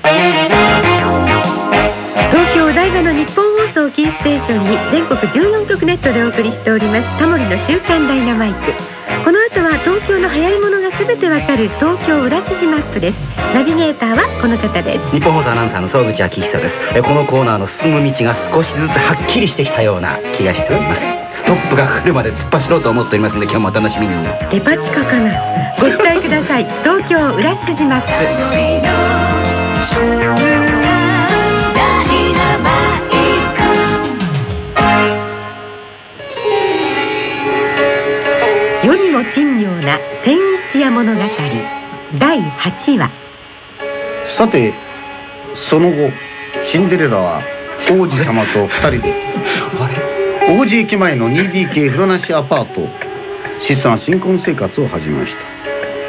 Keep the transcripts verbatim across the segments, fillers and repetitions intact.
東京お台場の日本放送キーステーションに全国じゅうよんきょくネットでお送りしておりますタモリの週刊ダイナマイク。この後は東京の流行り物が全てわかる東京裏筋マップです。ナビゲーターはこの方です。 日本放送アナウンサーの総口昭久です。えこのコーナーの進む道が少しずつはっきりしてきたような気がしております。ストップがかかるまで突っ走ろうと思っておりますので、今日もお楽しみに。 デパ地下かな。ご期待ください。東京裏筋マップ。世にも珍妙な千一夜物語だいはちわ。 さてその後シンデレラは王子様とふたりで王子駅前の ツーディーケー 風呂なしアパート質素な新婚生活を始めました。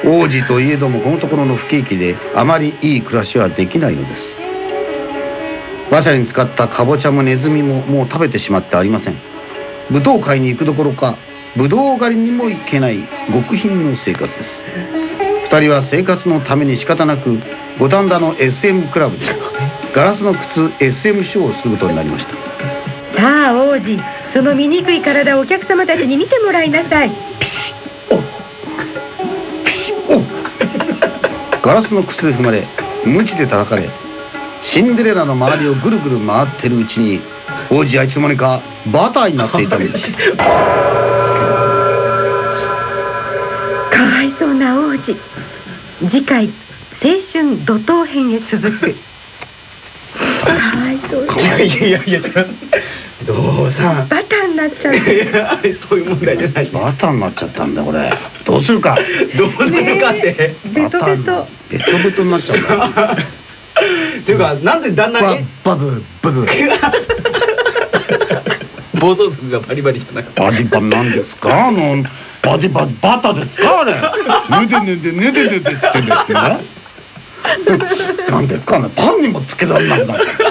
王子といえどもこのところの不景気であまりいい暮らしはできないのです。馬車に使ったかぼちゃもネズミももう食べてしまってありません。ぶどう買いに行くどころかぶどう狩りにも行けない極貧の生活です。二人は生活のために仕方なく五反田の エスエム クラブでガラスの靴 エスエム ショーをすることになりました。 さあ王子、その醜い体をお客様たちに見てもらいなさい。 ピシッおピシッおガラスの靴で踏まれ鞭で叩かれシンデレラの周りをぐるぐる回ってるうちに王子はいつの間にかバターになっていたのでした。 かわいそうな王子。次回青春怒涛編へ続く。かわいそうに。 いやいやいやいや、どうさんバターになっちゃう。 そういう問題じゃない。 バターになっちゃったんだこれ。どうするかどうするかって、 ベトベトベトベトになっちゃうんだっていうか、なんで旦那にバブブブ暴走族がバリバリじゃなくてバディバなんですか、あのバディババタですかあれ。ねでねでねでねでってんですね。なんですかね、パンにもつけられなくなっちゃった。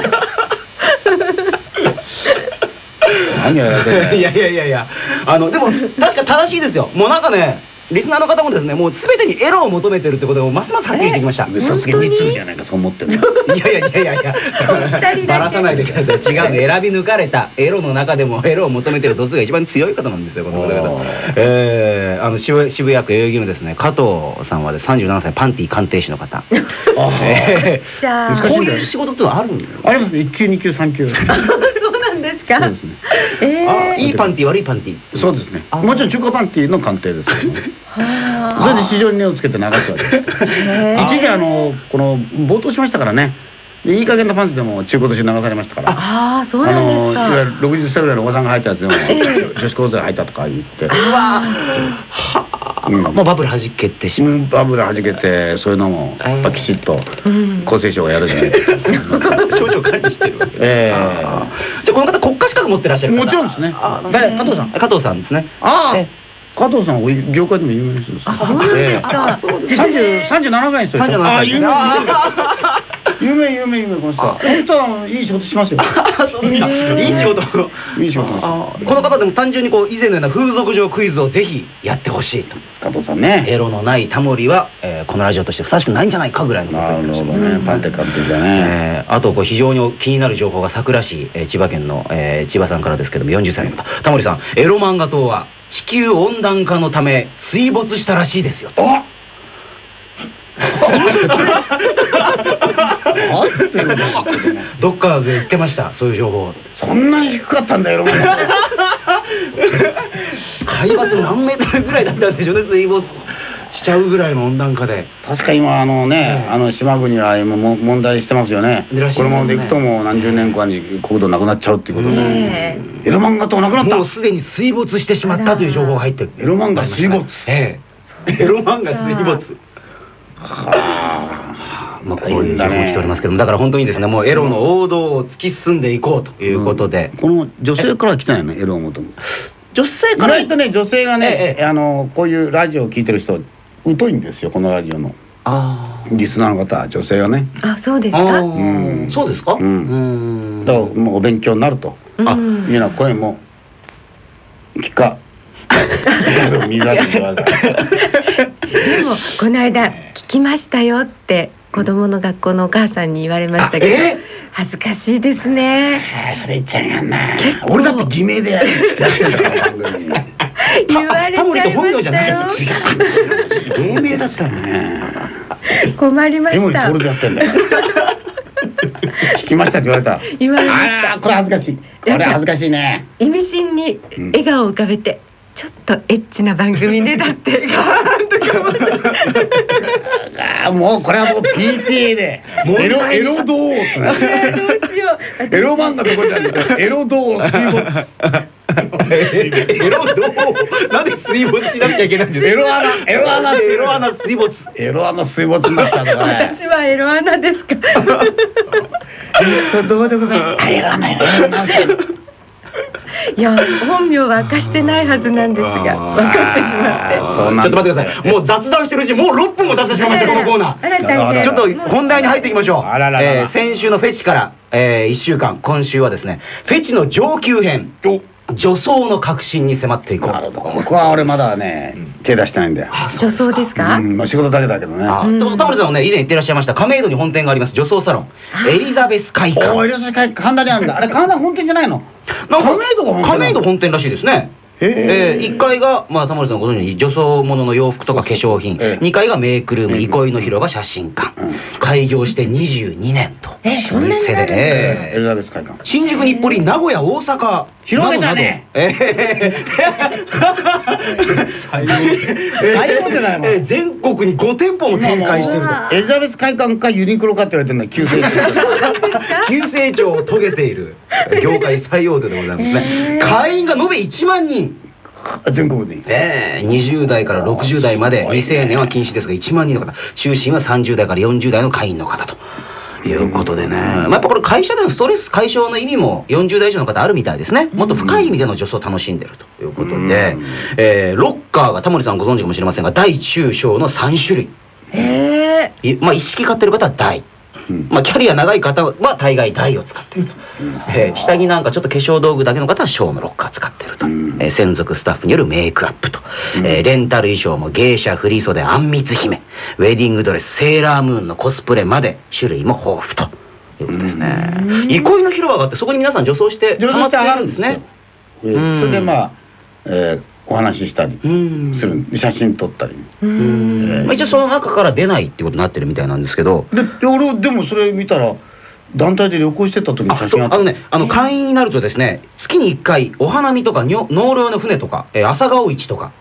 何やられてんの。 いやいやいやいや、あのでも確か正しいですよ。もうなんかね、リスナーの方もですね、もう全てにエロを求めてるってことがますますはっきりしてきました。 さすがにに通じゃないかそう思ってる。 いやいやいやいやいや、ばらさないでください。違うの、選び抜かれたエロの中でもエロを求めてる度数が一番強い方なんですよ、この方々。えー、あの渋渋谷区代々木のですね、加藤さんはでさんじゅうななさいパンティ鑑定士の方。 じゃあこういう仕事ってのはあるんですか。 ありますね。いっ級に級さん級。 そうなんですか。 そうですね。 えあ、いいパンティ悪いパンティ。 そうですね。もちろん中古パンティの鑑定ですけどね。それで市場に値をつけて流すわけです。一時あのこの暴騰しましたからね。いい加減なパンツでも中古として流されましたから。 ああ、そうなんですか。 いわゆるろくじゅっさいぐらいのおばさんが履いたやつでも女子高生が履いたとか言って。 うわは、もうバブル弾けてしまう。 バブル弾けてそういうのもやっぱきちっと厚生省がやるじゃないですか。 省庁管理してるわけ。ええ。じゃあこの方国家資格持ってらっしゃる。 もちろんですね。誰？加藤さん。 加藤さんですね。 ああ。加藤さんは業界でも有名な人です。 あ、そうなんですか。 三十三十七歳の人です。ああ、有名有名有名有名この人。この人はいい仕事しますよ。 そうですか。いい仕事。 いい仕事。 この方でも単純にこう以前のような風俗上クイズをぜひやってほしいと。 加藤さんね。 エロのないタモリはこのラジオとしてふさわしくないんじゃないかぐらいのことを言ってらっしゃいますね。 パンテ鑑定だね。 あとこう非常に気になる情報が佐倉市千葉県の千葉さんからですけども、よんじゅっさいの方。タモリさん、エロ漫画党は地球温暖化のため水没したらしいですよ。あどっかで言ってました、そういう情報。 そんなに低かったんだよ。 海抜何メートルぐらいだったんでしょうね、水没しちゃうぐらいの温暖化で。 確か今あのね、あの島国は今も問題してますよね。このままでいくともう何十年間に国土なくなっちゃうっていうことで、エロ漫画となくなった。 もうすでに水没してしまったという情報が入ってる。 エロ漫画水没。 ええ、エロ漫画水没。はあ、まあこういう情報来ておりますけども、だから本当にですね、もうエロの王道を突き進んでいこうということで、 この女性から来たんやね、エロを求め。 女性から意外とね、女性がね、あのこういうラジオを聞いてる人疎いんですよ、このラジオの。ああ、リスナーの方は女性はね。 あ、そうですか。 うん、そうですか。うん。 だからもうお勉強になるというような声も聞か。でもこの間聞きましたよって子供の学校のお母さんに言われましたけど、 え恥ずかしいですね。 それ言っちゃいがんな。俺だって偽名でやってんだから番組。 言われちゃいましたよ。 芸名だったのね。 困りまエモリした。 トールでやってんだよ。聞きましたって言われた。 言われました。 ああこれ恥ずかしい。これ恥ずかしいね。 意味深に笑顔を浮かべて、ちょっとエッチな番組ねだってガーンとか思ってああもうこれはもう ピーティー でエロエロどうってなってどうしよう。 エロ漫画どこじゃんエロどう水没。 エロどうなんで水没しなきゃいけないんですか。 エロ穴エロ穴エロ穴水没。 エロ穴水没になっちゃうのかね。 私はエロ穴ですか。 どうでございます。エロ穴エロ穴。 いや本名は明かしてないはずなんですが分かってしまって。 そうなんちょっと待ってください。もう雑談してるうちもうろっぷんも経ってしまいましたこのコーナー。 あら大変。 ちょっと本題に入っていきましょう。 あららららえー先週のフェチからえーいっしゅうかん、今週はですねフェチの上級編、女装の革新に迫っていこう。 なるほど。ここは俺まだね手出してないんだよ。 女装ですか。 うんまあ仕事だけだけどね。 あ、でも田村さんもね以前言ってらっしゃいました亀戸に本店があります女装サロンエリザベス会館。 おおエリザベス会館神田にあるんだ。あれ神田本店じゃないの。 なんか亀戸が本店なの。 亀戸本店らしいですね。えー、いっかいが、まあ、田村さんご存知に女装ものの洋服とか化粧品、 ええにかいがメイクルーム、憩いの広場写真館、 うん開業してにじゅうにねんとえそんなになるんですか。 エリザベス会館。 新宿、日暮里、名古屋、大阪広げたねなどなどえ最後でないもん。 ー全国にご店舗も展開していると。 エリザベス会館かユニクロかって言われてるのは急成長。 急成長を遂げている業界最大手でございますね。会員が延べいちまんにん。 全国に。 ええ、にじゅう代からろくじゅう代まで、未成年は禁止ですがいちまんにんの方、中心はさんじゅう代からよんじゅう代の会員の方ということでね、まあ、やっぱこれ会社でのストレス解消の意味もよんじゅう代以上の方あるみたいですね。もっと深い意味での女装を楽しんでるということで、えー、ロッカーがタモリさんご存知かもしれませんが大中小のさん種類。 えいまあ一式買ってる方は大、まあキャリア長い方は大概大を使ってると、えー下着なんかちょっと化粧道具だけの方は小のロッカー使ってると、えー専属スタッフによるメイクアップと、えーレンタル衣装も芸者振袖あんみつ姫ウェディングドレスセーラームーンのコスプレまで種類も豊富ということですね。憩いの広場があってそこに皆さん女装して女装して上がるんですね。 うんそれでまあえーお話ししたりうんする。写真撮ったり。 ー、うんまあ一応その中から出ないってことになってるみたいなんですけど、 でで俺でもそれ見たら団体で旅行してた時にあ、 写真あった。 そうあのね、あの会員になるとですね、月にいっかいお花見とかにょ納涼の船とか、えー朝顔市とか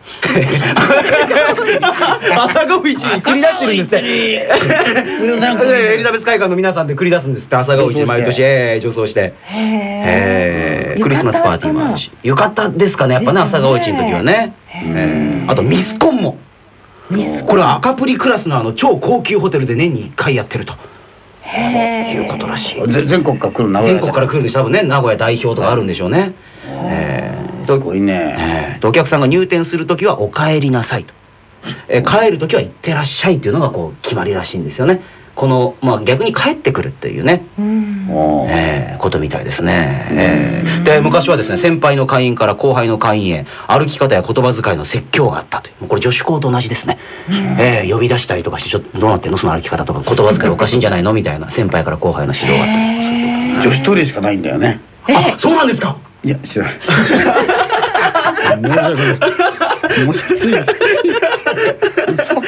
朝顔市に繰り出してるんですって。エリザベス会館の皆さんで繰り出すんですって。朝顔市毎年えー女装して、えークリスマスパーティーもあるし、浴衣ですかね、やっぱね、朝顔市の時はね。えーあとミスコンも、これは赤プリクラスのあの超高級ホテルで年にいっかいやってるということらしい。 ぜ全国から来る名古屋全国から来るんでしょ、多分ね、名古屋代表とかあるんでしょうね。えーすごいね。 えーお客さんが入店するときはお帰りなさいと、えー帰るときは行ってらっしゃいっていうのがこう決まりらしいんですよね。この、まあ、逆に帰ってくるっていうね、 おーえーことみたいですね。えーで昔はですね、先輩の会員から後輩の会員へ歩き方や言葉遣いの説教があったという、もうこれ女子校と同じですね。えー呼び出したりとかして、ちょっとどうなってんのその歩き方とか、言葉遣いおかしいんじゃないのみたいな先輩から後輩の指導があったりすると。 女子トイレしかないんだよね。 あ、そうなんですか。 いや知らない。申し訳ない。もしつい。嘘。申し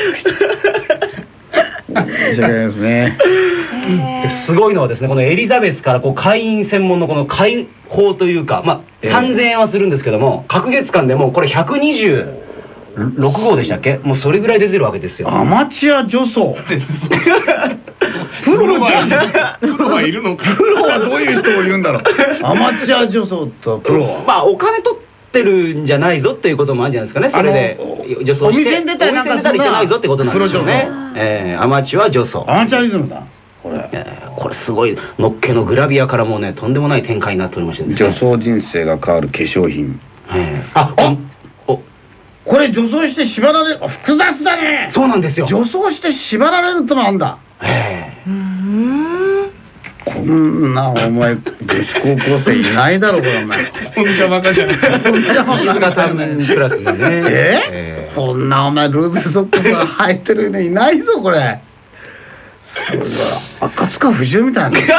訳ないですね。 すごいのはですね、このエリザベスからこう会員専門のこの会報というか、まあ、 ええさんぜんえんはするんですけども、隔月間でもうこれひゃくにじゅうろくごうでしたっけ、もうそれぐらい出てるわけですよ。 アマチュア女装。プロじゃん。 プロはいるのか。 プロはどういう人を言うんだろう。アマチュア女装とプロは。 まあお金取ってるんじゃないぞっていうこともあるんじゃないですかね。それで女装してお店に出たりなんかお店に出たりしてないぞってことなんでしょうねプロ女。 えーアマチュア女装。 アマチュアリズムだ。これ。 えーこれすごいのっけのグラビアからもうね、とんでもない展開になっておりましてですね。 女装人生が変わる化粧品。 えーああおこれ女装して縛られる。あ複雑だね。 そうなんですよ。 女装して縛られるってのもあんだ。 えーこんなお前女子高校生いないだろこれお前。 こんにちはバカじゃない。 静香さんクラスのね。 えこんなお前ルーズソックス履いてるねいないぞこれ。 赤塚不二夫みたいな。い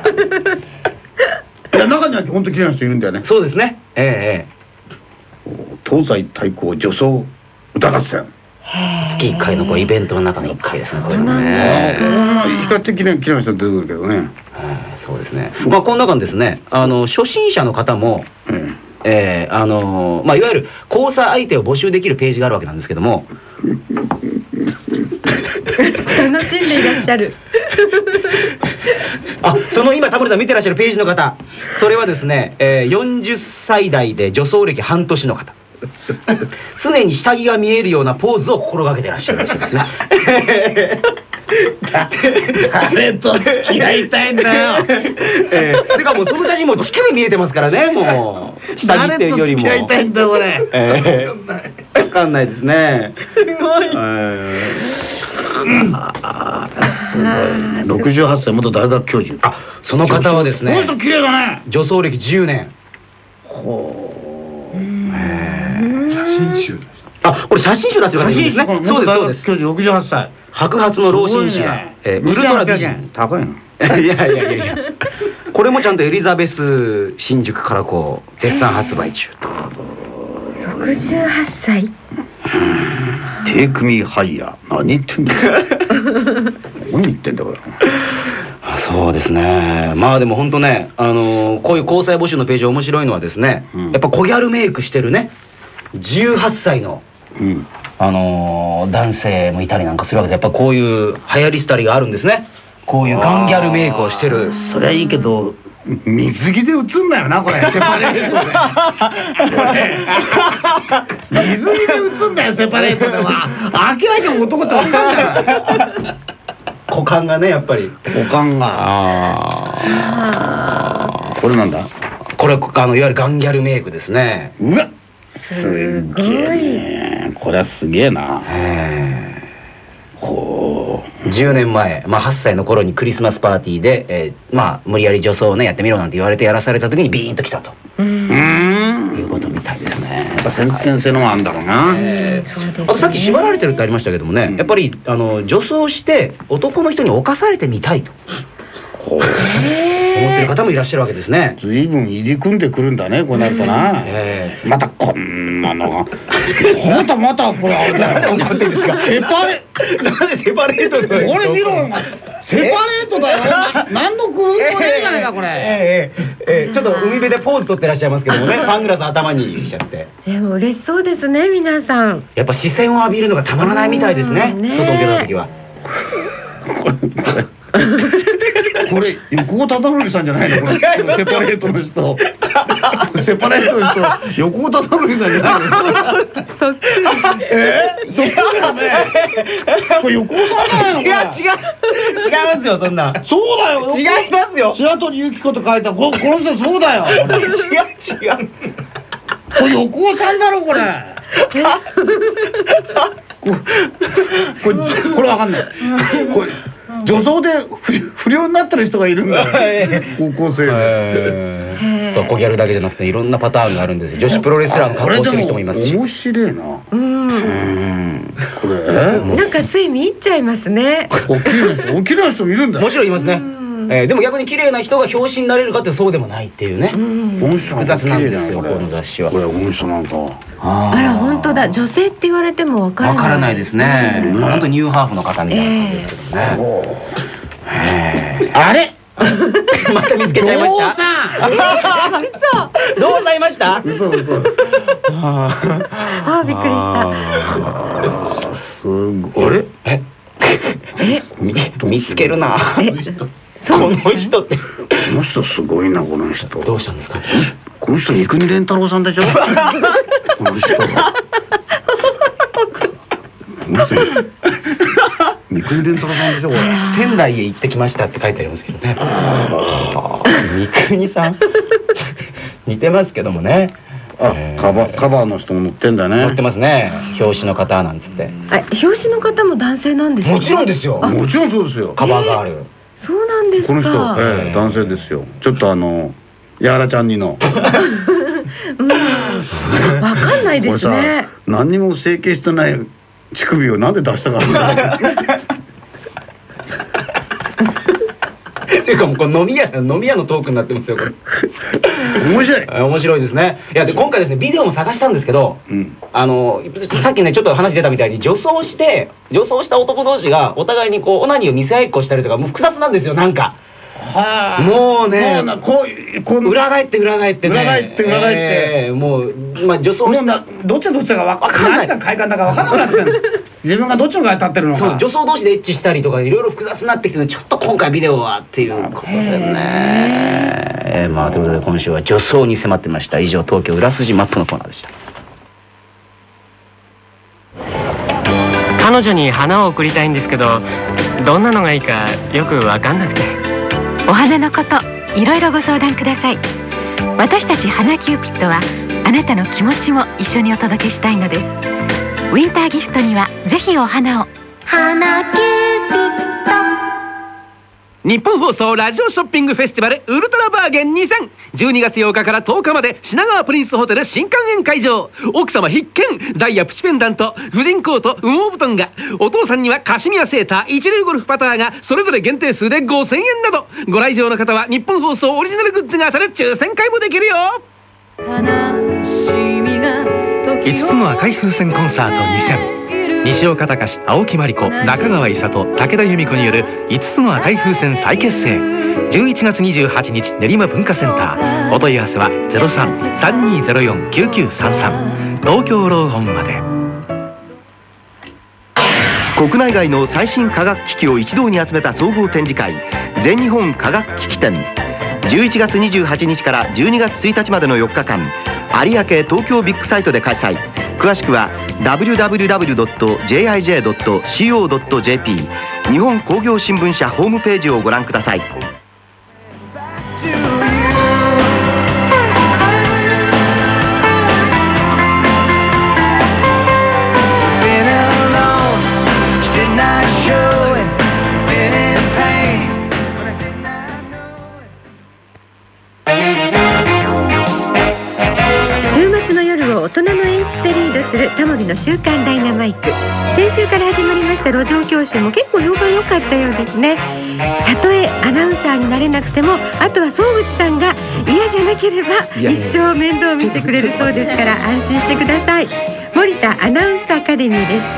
や中には本当綺麗な人いるんだよね。 そうですね。ええ東西対抗女装歌合戦。 月いっかいのこうイベントの中のいっかいですね。これそうなんね。 比較的ね綺麗な人出てくるけどね。 はい、そうですね。まあこの中にですね、あの初心者の方も、 うん、 えー、あのー、まあいわゆる交際相手を募集できるページがあるわけなんですけども。 楽しんでいらっしゃる。 あ、その今タモリさん見てらっしゃるページの方、それはですね、えー、よんじゅっさい代で女装歴半年の方。常に下着が見えるようなポーズを心がけてらっしゃるらしいですね。 誰と付き合いたいんだよ。 えー、てかもうその写真も乳首見えてますからね、もう下着っていうよりも。 誰と付き合いたいんだよこれ。 えー、分かんないですね。 すごい。 えー、ろくじゅうはっさい元大学教授。 あ、その方はですね、 この人綺麗だね。 女装歴じゅうねん。 ほう。 写真集。 あ、これ写真集出してる方いるんですね。そうですそうです。 教授ろくじゅうはっさい。 白髪の老紳士が、えー、ウルトラ美人。 高いな。 いやいやいやいや。これもちゃんとエリザベス新宿からこう絶賛発売中。 ろくじゅうはっさい。 テイクミーハイヤー。何言ってんだよ。何言ってんだこれ。 あ、そうですね。まあでも本当ね、あのー、こういう交際募集のページ面白いのはですね、うん、やっぱ小ギャルメイクしてるねじゅうはっさいの、うん、あのー、男性もいたりなんかするわけで、やっぱこういう流行り廃りがあるんですね。こういうガンギャルメイクをしてる。 そりゃいいけど水着で映んなよなこれ。セパレートでこれ水着で映んだよセパレートでは。明らかに男って分かんない。 股間がねやっぱり股間が。ああこれなんだ。 これあのいわゆるガンギャルメイクですね。 うわすげえ、これはすげえな。ほうじゅうねんまえ、まあ、はっさいの頃にクリスマスパーティーで、えー、まあ無理やり女装をねやってみろなんて言われてやらされた時にビーンときたということみたいですね。 やっぱ先天性のもあるんだろうな。 えー、あとさっき縛られてるってありましたけどもね、うん、やっぱりあの女装して男の人に侵されてみたいと思ってる方もいらっしゃるわけですね。 随分入り組んでくるんだねこうなるとな。えー、またこんなのがまたまたこれあれだよ。 なんでですか。 セパレなんでセパレートで。 これ見ろよ。セパレートだよ。何の工夫もねえじゃないかこれ。 ええええちょっと海辺でポーズ取ってらっしゃいますけどもね、サングラス頭にしちゃって。 でも嬉しそうですね皆さん。 やっぱ視線を浴びるのがたまらないみたいですね。外に出た時は。 これ横尾忠則さんじゃないのこれ。セパレートの人。セパレートの人横尾忠則さんじゃないの。 そっくり。 えー、そっくりだね。これ横尾さんじゃないの。違う違う違いますよそんな。 そうだよ。 違いますよ。 白鳥由紀子と書いたこの人そうだよ。 違う違う。 これ横尾さんだろこれ。これこれわかんない。これ女装で不良になってる人がいるんだよ。高校生で。 そう小ギャルだけじゃなくていろんなパターンがあるんですよ。女子プロレスラーの格好してる人もいますし。 面白いな。うん。これなんかつい見入っちゃいますね。 おきれいな人おきれいな人もいるんだ。 もちろんいますね。えー、でも逆に綺麗な人が表紙になれるかってそうでもないっていうね。複雑なんですよこの雑誌は。 これこの人なんか。 あら本当だ女性って言われてもわからない。 わからないですね。本当ニューハーフの方みたいなんですけどね。 あれまた見つけちゃいました。どうさいました。 嘘嘘。 あびっくりした。 すごい。あれええ見つけるな。この人って。この人すごいなこの人。 どうしたんですか。 この人三國連太郎さんでしょ。この人。三國連太郎さんでしょこれ。 仙台へ行ってきましたって書いてありますけどね。三國さん似てますけどもね。 あ、カバーカバーの人も乗ってんだね。 乗ってますね。表紙の方なんつって。 あ、表紙の方も男性なんですか。 もちろんですよ。 もちろんそうですよ。 カバーがある。 そうなんですか。 この人、ええ、男性ですよ。ちょっとあのやらちゃんにの。 わかんないですね。 何にも整形してない乳首をなんで出したか。 っていうかもうこれ飲み屋飲み屋のトークになってますよこれ。 面白い。 面白いですね。いやで今回ですねビデオも探したんですけど、うん、あのさっきねちょっと話出たみたいに女装して女装した男同士がお互いにこうオナニーを見せ合いっこしたりとかもう複雑なんですよなんか。はあ、もうねこうこう裏返って裏返ってね裏返って裏返って、 えー、もうまあ女装したどっちがどっちだか分かんない何が快感だか分からなくなってる自分がどっちの側に立ってるのか。 そう女装同士でエッチしたりとかいろいろ複雑になってきてちょっと今回ビデオはっていうことでね、えー、まあということで今週は女装に迫ってました。以上東京裏筋マップのコーナーでした。 彼女に花を贈りたいんですけどどんなのがいいかよく分かんなくて。 お花のこといろいろご相談ください。私たち花キューピッドはあなたの気持ちも一緒にお届けしたいのです。ウィンターギフトにはぜひお花を。花キューピッ日本放送ラジオショッピングフェスティバルウルトラバーゲンにせんじゅうにがつようかからとおかまで品川プリンスホテル新館園会場。奥様必見ダイヤプチペンダント婦人コート羽毛布団がお父さんにはカシミヤセーター一流ゴルフパターがそれぞれ限定数でごせんえんなどご来場の方は日本放送オリジナルグッズが当たる抽選会もできるよ。 いつつの赤い風船コンサートにせん西岡隆、青木真理子、中川勇人、武田由美子によるいつつの赤い風船再結成。じゅういちがつにじゅうはちにち練馬文化センター。お問い合わせは ゼロさん さんにーゼロよん きゅうきゅうさんさん 東京ローホンまで。 国内外の最新科学機器を一堂に集めた総合展示会全日本科学機器展。じゅういちがつにじゅうはちにちからじゅうにがつついたちまでのよっかかん有明東京ビッグサイトで開催。詳しくは ダブリューダブリューダブリュードットジェイアイジェードットシーオードットジェーピー 日本工業新聞社ホームページをご覧ください。 大人の演出でリードするタモリの週刊ダイナマイク。先週から始まりました路上教習も結構評判良かったようですね。たとえアナウンサーになれなくてもあとは総口さんが嫌じゃなければ一生面倒を見てくれるそうですから安心してください。森田アナウンサーアカデミーです。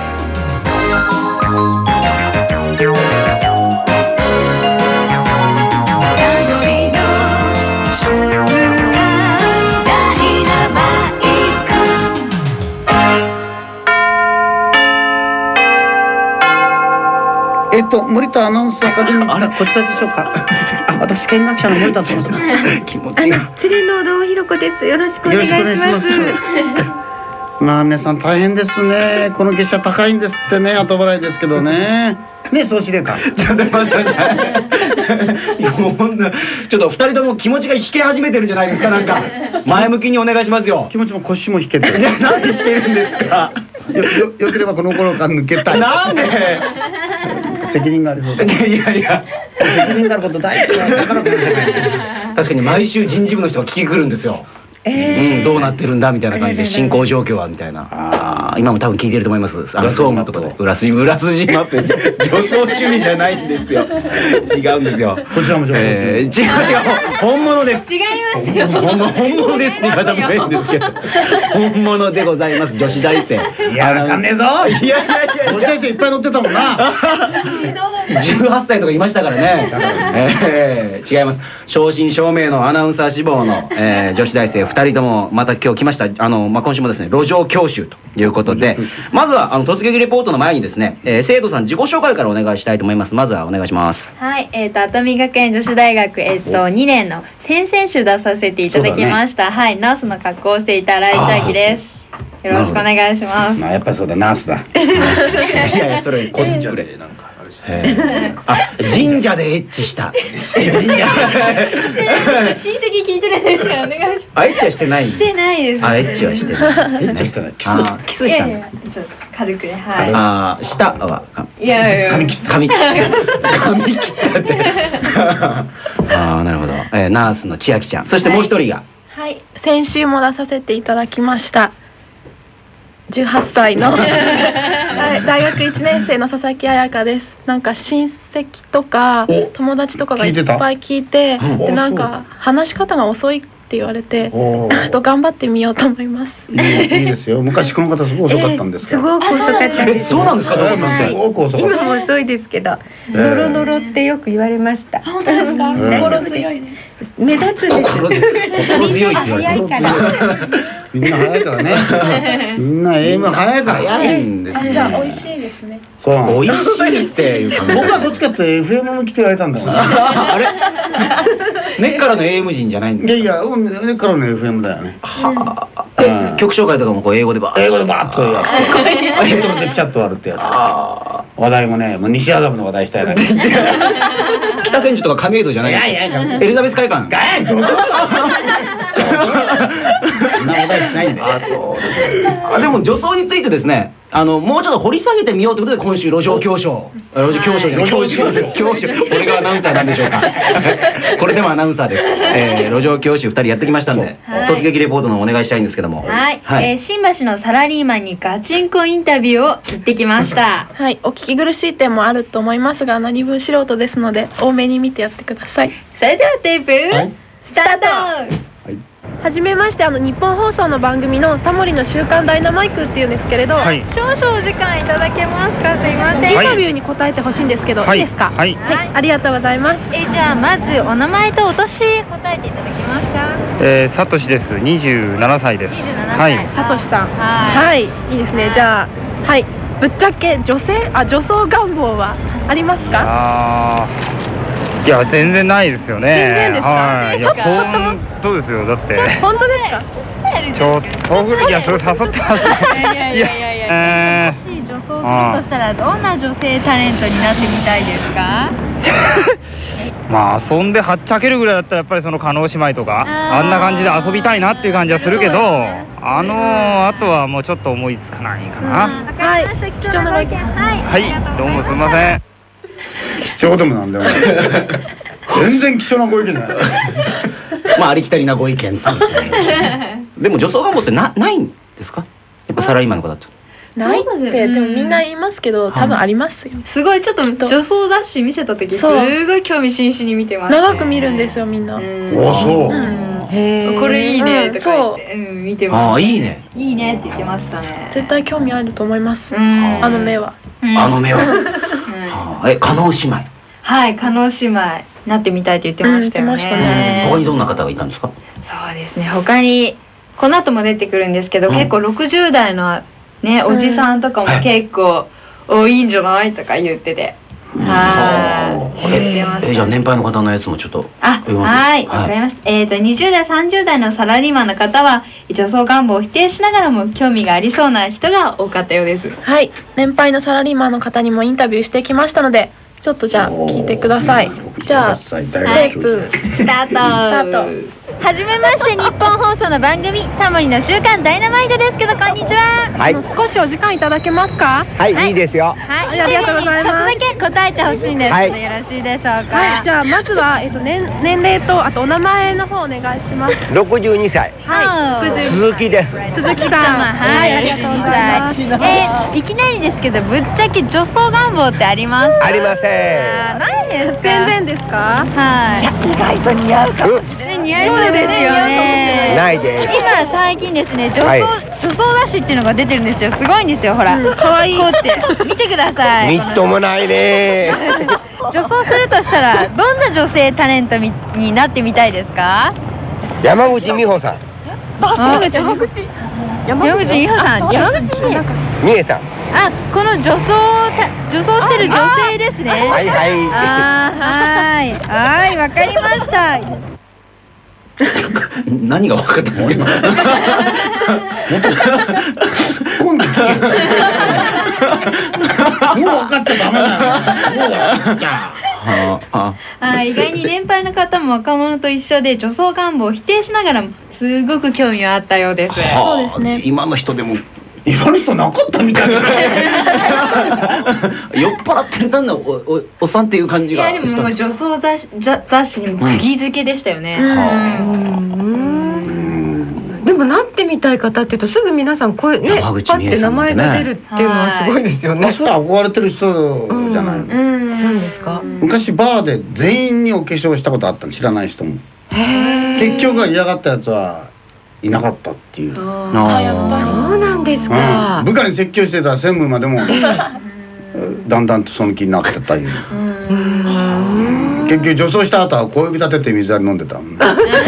えっと森田アナウンサーアカデミーはこちらでしょうか。私見学者の森田と申します。 気持ちが。 あの釣りの堂ひろ子です。よろしくお願いします。 まあ皆さん大変ですね。この月謝高いんですってね。後払いですけどね。ね総司令官。 ちょっと待ってください。いやもうほんなちょっと二人とも気持ちが引け始めてるんじゃないですか。なんか前向きにお願いしますよ。 気持ちも腰も引けてる。 いやなんで引けるんですか。 よよよければこの頃から抜けたい。 なんで。 責任がありそうだ。 いやいや責任があること大好きだからこの世界。 確かに毎週人事部の人が聞き来るんですよ。えーうん、どうなってるんだみたいな感じで進行状況はみたいな。あ今も多分聞いてると思います。あの総務とかで裏筋裏筋マップ女装趣味じゃないんですよ。違うんですよ。 こちらも女装、 えー、違う違う本物です。 違いますよ。 本物ですって言い方も変ですけど本物でございます。女子大生。 いやわかんねえぞ。いやいやいや女子大生いっぱい乗ってたもんな。 じゅうはっさいとかいましたからね。えー、違います。正真正銘のアナウンサー志望の、えー、女子大生ふたりともまた今日来ました。あの、まあ、今週もですね路上教習ということで、まずはあの突撃レポートの前にですね、えー、生徒さん自己紹介からお願いしたいと思います。まずはお願いします。 はい、えっ、ー、と熱海学園女子大学えっ、ー、とにねんの先々週出させていただきました、ね、はいナースの格好をしていた新井千秋です。よろしくお願いします。 まあやっぱりそうだナースだ。 いやいやそれコスチューレなんか。あ神社でエッチした。 神社。親戚聞いてるんですからお願いします。 あエッチはしてない。 してないです。 あエッチはしてない。エッチはしてない。キスしたの。 ちょっと軽くねはい。 あ舌はいやいや髪切った髪切った髪切ったって。ああなるほど。えナースの千秋ちゃん。そしてもう一人が。 はい先週も出させていただきましたじゅうはっさいの大学いちねん生の佐々木彩香です。なんか親戚とか友達とかがいっぱい聞いて、でなんか話し方が遅いって言われて、ちょっと頑張ってみようと思います。 いいですよ。昔この方すごく遅かったんですか。 すごく遅かったです。 そうなんですか。 すごく遅かった。 今も遅いですけど、ノロノロってよく言われました。 本当ですか。心強いです。 目立つです。 心強いって言われて。 みんな早いからね。みんなエイム早いから。 早いんです。 じゃあ美味しいですね。 そう。 美味しいっていうか。 僕はどっちかっていうと エフエム 向きって言われたんだから。 あれ？根っからの エーエム 人じゃないんです。 いやいや、根っからの エフエム だよね。 曲紹介とかもこう英語でバー。 英語でバーッとやって。英語でピチャッと割るってやつ。話題もね、もう西麻布の話題したいな。 北千住とか亀戸じゃない。いやいや、エリザベス会館。 ガヤ上手。そんな話題しないんで。 あ、そうです。あ、でも女装についてですね、あのもうちょっと掘り下げてみようということで今週路上教書、路上教書じゃない、教習です。教習。俺がアナウンサーなんでしょうか。これでもアナウンサーです。えー、路上教習ふたりやってきましたんで、突撃レポートのお願いしたいんですけども。 はい。えー、新橋のサラリーマンにガチンコインタビューを行ってきました。 はい。お聞き苦しい点もあると思いますが、何分素人ですので多めに見てやってください。 それではテープ、はい、スタート。 はじめまして、あの日本放送の番組のタモリの週刊ダイナマイクっていうんですけれど、 はい、少々お時間いただけますか。すいません。 インタビューに答えてほしいんですけど、はい、いいですか。 はい、 はい、ありがとうございます。 えー、じゃあまずお名前とお年答えていただけますか。 えー、さとしです。にじゅうななさいです。 にじゅうななさい。 はい、さとしさん。はい、いいですね。じゃあ、はい、ぶっちゃけ女性、あ、女装願望はありますか。 あー、いや全然ないですよね。 全然ですか。 はい。いや本当ですよ。だって。 本当ですか。 ちょっといやそれ誘ってます。いやいやいやいやいや。もし女装するとしたらどんな女性タレントになってみたいですか。 まあ遊んではっちゃけるぐらいだったらやっぱりその叶姉妹とかあんな感じで遊びたいなっていう感じはするけど、あのあとはもうちょっと思いつかないかな。 わかりました。貴重なご意見。はい。 はい。どうもすみません。 貴重でもなんだよ。全然貴重なご意見だよ。 まあありきたりなご意見。でも女装願望ってなないんですか。やっぱサラリーマンの方だと。 ないってでもみんな言いますけど、多分ありますよ。 すごいちょっと女装雑誌見せた時すごい興味津々に見てます。 長く見るんですよみんな。 あ、そう。 へえ。これいいねとか言って見てます。 あ、いいね。 いいねって言ってましたね。 絶対興味あると思います。あの目は。 あの目は。え、叶姉妹。 はい、叶姉妹なってみたいと言ってましたよね。 他にどんな方がいたんですか。 そうですね。他にこの後も出てくるんですけど、結構ろくじゅう代のねおじさんとかも結構多いんじゃないとか言ってて。はい。言ってます。 え、じゃあ年配の方のやつもちょっと。 あ、はい、わかりました。えっとにじゅう代さんじゅう代のサラリーマンの方は女装願望を否定しながらも興味がありそうな人が多かったようです。 はい。年配のサラリーマンの方にもインタビューしてきましたので。ちょっとじゃあ聞いてください。じゃあテープスタート。スタート。はじめまして、日本放送の番組タモリの週刊ダイナマイトですけど、こんにちは。 はい。少しお時間いただけますか。 はい、いいですよ。 はい、 ありがとうございます。 ちょっとだけ答えてほしいんですけど、よろしいでしょうか。 はい。じゃあまずはえっと年年齢とあとお名前の方お願いします。 六十二歳。 はい。 鈴木です。 鈴木さん。はい、ありがとうございます。 え、いきなりですけど、ぶっちゃけ女装願望ってありますか。 ありません。 ないですか。 全然ですか。 はい。 意外と似合うかもしれない。 似合いそうですよね。 ないです。 今最近ですね、女装、はい、女装雑誌っていうのが出てるんですよ。すごいんですよ。ほら、 可愛い。 こうって見てください。 みっともないね。 女装するとしたらどんな女性タレントになってみたいですか。 山口美穂さん。 山口山口山口美穂さん。山口美恵さん。 あ、この女装女装してる女性ですね。 はいはい。 あ、はいはい、わかりました。 何が分かったんですか。 今度聞け。もう分かっちゃダメだよ。もう分かっちゃう。 あ、意外に年配の方も若者と一緒で女装願望を否定しながらもすごく興味があったようです。 そうですね。 今の人でも今の人なかったみたいな。 酔っ払ってる単なおおおっさんっていう感じが。 いやでももう女装雑誌にも釘付けでしたよね。 でももなってみたい方っていうとすぐ皆さん声ねパッて名前が出るっていうのはすごいですよね。 それは憧れてる人じゃないの。 何ですか？ 昔バーで全員にお化粧したことあったの、知らない人も。結局は嫌がったやつはいなかったっていう。 ああ、やっぱりそうなんですか。 部下に説教してた専務までもだんだんとその気になってたいう。結局女装した後は小指立てて水割り飲んでたもんね。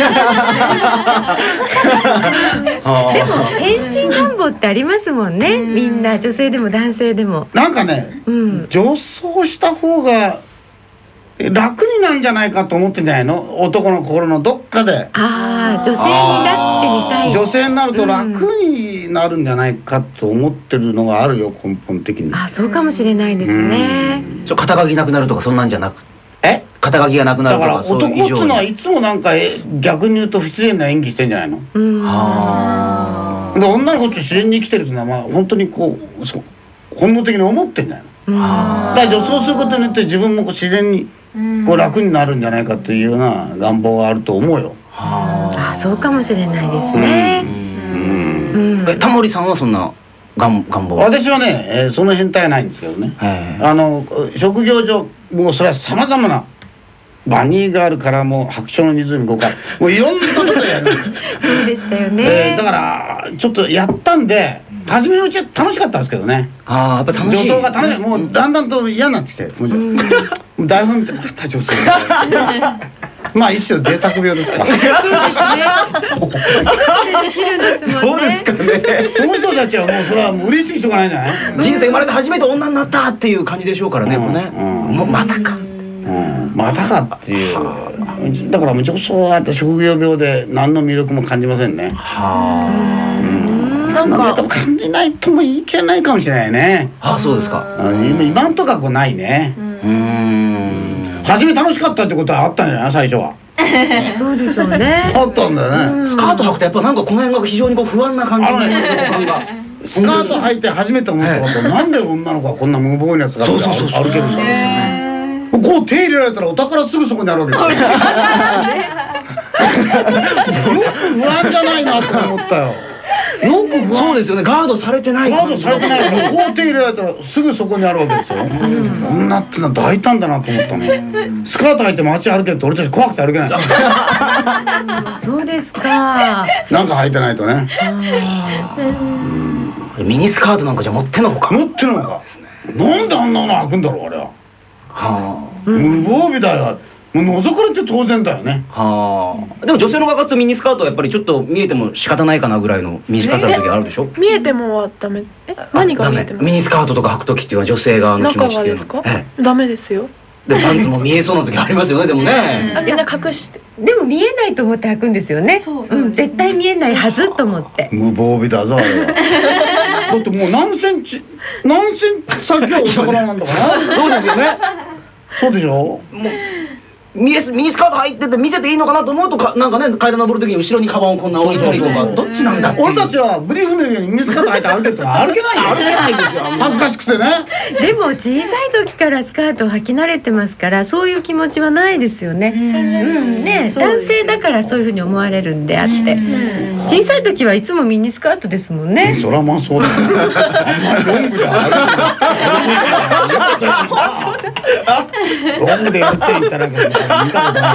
でも変身願望ってありますもんね。みんな女性でも男性でも。 なんかね、女装した方が楽になるんじゃないかと思ってんじゃないの、男の心のどっかで。 ああ、女性になってみたい。 女性になると楽になるんじゃないかと思ってるのがあるよ、根本的に。 あ、そうかもしれないですね。 ちょ肩書きなくなるとかそんなんじゃなく、 え肩書きがなくなるとか。 だから男っていうのはいつもなんか逆に言うと不自然な演技してんじゃないの。うん。で女の子って自然に生きてるっていうのはまあ本当にこうそう本能的に思ってんじゃないの。だから女装することによって自分もこう自然にこう楽になるんじゃないかっていうような願望があると思うよ。 ああ、そうかもしれないですね。 え、タモリさんはそんな願望？ 私はね、えー、その変態はないんですけどね。あの職業上もうそれはさまざまなバニーガールからもう白鳥の湖ごかいもういろんなことやる。 そうでしたよね。 えー、だからちょっとやったんで初めのうちは楽しかったんですけどね。 ああ、やっぱ楽しい。 女装が楽しい。もうだんだんと嫌になってきて、もう台本見てまた女装。まあ一種贅沢病ですから。 そうですかね。 その人たちはもうそれはもう嬉しいしょうがないんじゃない？ 人生生まれて初めて女になったっていう感じでしょうからね。もうね。もうまたか。 またかっていう。だから女装は職業病で何の魅力も感じませんね。はあ。なんか感じないとも言い切れないかもしれないね。 ああ、そうですか。 今んとかこうないね。うん。初め楽しかったってことはあったんじゃない最初は。 そうでしょうね。 あったんだよね。 スカート履くとやっぱなんかこの辺が非常にこう不安な感じの感が。 スカート履いて初めて思ったこと、なんで女の子はこんな無防備な姿で歩けるんだろうね。こう手入れられたらお宝すぐそこにあるわけですよ。よく不安じゃないなって思ったよ。 よく不安。そうですよね。ガードされてない。 ガードされてない。こう手入れられたらすぐそこにあるわけですよ。女ってのは大胆だなと思ったね。スカート履いて街歩けると俺たち怖くて歩けない。 そうですか。 なんか履いてないとね。 ミニスカートなんかじゃ持ってのほか。 持ってのほか。なんであんなの履くんだろうあれは。はあ。無防備だよ。もう覗かれて当然だよね。 はあ。でも女性の画家とミニスカートはやっぱりちょっと見えても仕方ないかなぐらいの短さの時あるでしょ。 見えてもはダメ。え、何が見えても？ ミニスカートとか履く時っていうのは女性側の気持ちっていうの。 中がですか？ダメですよ。 でパンツも見えそうな時ありますよね。でもね。 みんな隠して。 でも見えないと思って履くんですよね。そう。絶対見えないはずと思って。 無防備だぞあれは。だってもう何センチ何センチ先はお魚なんだから。 そうですよね。 そうでしょ。もうミニスカート入ってて見せていいのかなと思うとか、なんかね階段登る時に後ろにカバンをこんな置いたりとか、どっちなんだって。 俺たちはブリーフのようにミニスカート履いて歩けって歩けないよ。 歩けないですよ。 恥ずかしくてね。 でも小さい時からスカートを履き慣れてますからそういう気持ちはないですよね。うんね、男性だからそういうふうに思われるんであって、小さい時はいつもミニスカートですもんね。 そりゃまあそうだよ。あんまりロングで歩くロングでやっていったら見たことない。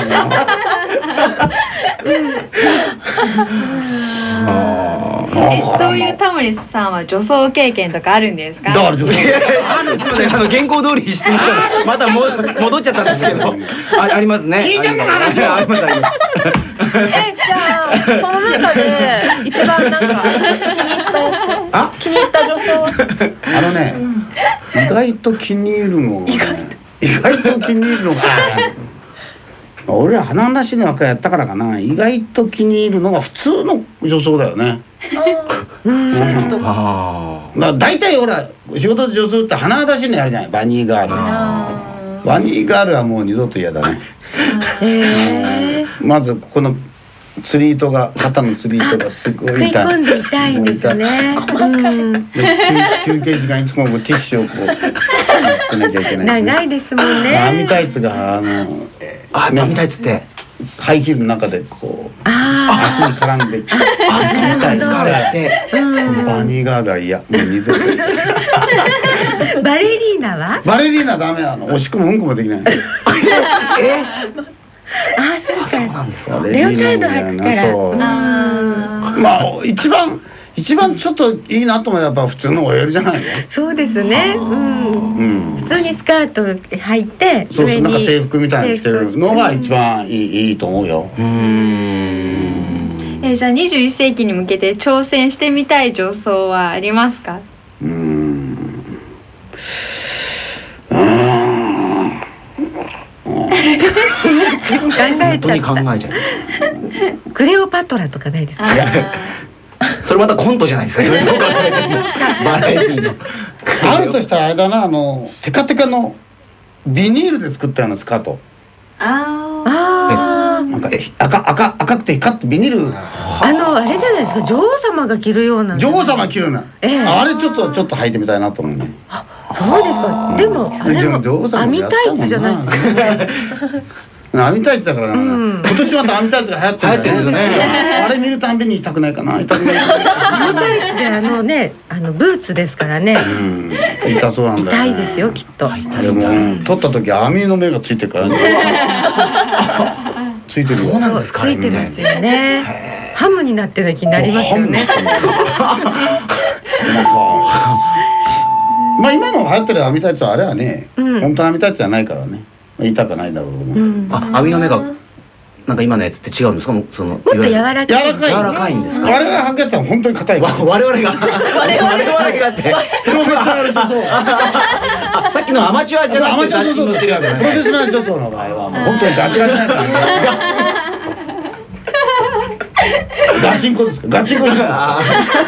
そういうタモリさんは女装経験とかあるんですか？ だから女装あるんですよね。あの原稿通りにしていったらまた戻っちゃったんですけど、あありますね。 聞いてんの話ありますあります。 え、じゃあその中で一番なんか気に入ったやつ、あ、気に入った女装。 あのね、意外と気に入るのがね、意外と気に入るのが。俺ら花なしの枠やったからかな、意外と気に入るのが普通の女装だよね。 スーツとか。 だ大体ほら仕事で女装って花出しのやるじゃない、バニーガール。バニーガールはもう二度と嫌だね。まずここの釣り糸が肩の釣り糸がすごい痛い。 食い込んで痛いんですね。 休憩時間いつもティッシュをこうやってなきゃいけない。 長いですもんね。 網タイツがあの網タイツってハイヒールの中でこう足に絡んであ網タイツからってバニーガールは嫌。もう二度と。 バレリーナは？ バレリーナダメ。あのおしっこもうんこもできない。 え？あ、そうなんですか。レオタード履くから。そう。 まあ一番一番ちょっといいなと思うやっぱ普通の オーエル じゃないの？ そうですね。うん。普通にスカート履いてそうそう、なんか制服みたいに着てるのが一番いいいいと思うよ。 うん。えじゃあにじゅういっ世紀に向けて挑戦してみたい女装はありますか？ うーん。 考えちゃった。 考えちゃう。クレオパトラとかないですか？ それまたコントじゃないですか。バラエティーの。 あるとしたらあれだな、あのテカテカのビニールで作ったようなスカート。 ああ。 なんか赤赤赤くて光ってビニール。 あのあれじゃないですか。女王様が着るような。 女王様着るな。あれちょっとちょっと履いてみたいなと思うね。 そうですか。でもあれも網タイツじゃないですか。 網タイツだからな。今年また網タイツが流行ってるんですよね。あれ見るたんびに痛くないかな。痛くない。 網タイツであのね、あのブーツですからね。 痛そうなんだよ。 痛いですよきっと。 でも取った時網の目がついてるからね。ついてる。 そうなんですか。 ついてますよね。ハムになってる気になりますよね。 まあ今の流行ってる網タイツはあれはね、本当の網タイツじゃないからね。痛くないだろうね。 あ、網の目がなんか今のやつって違うんですか？そのもっと柔らかい。 柔らかい。 柔らかいんですか？ 我々が履くやつは本当に硬い。 我々が我々がってプロフェッショナル女装。 さっきのアマチュアじゃなくてアマチュア女装と違うから。プロフェッショナル女装の場合はもう本当にガチガチないからね。ガチンコですか？ガチンコですか？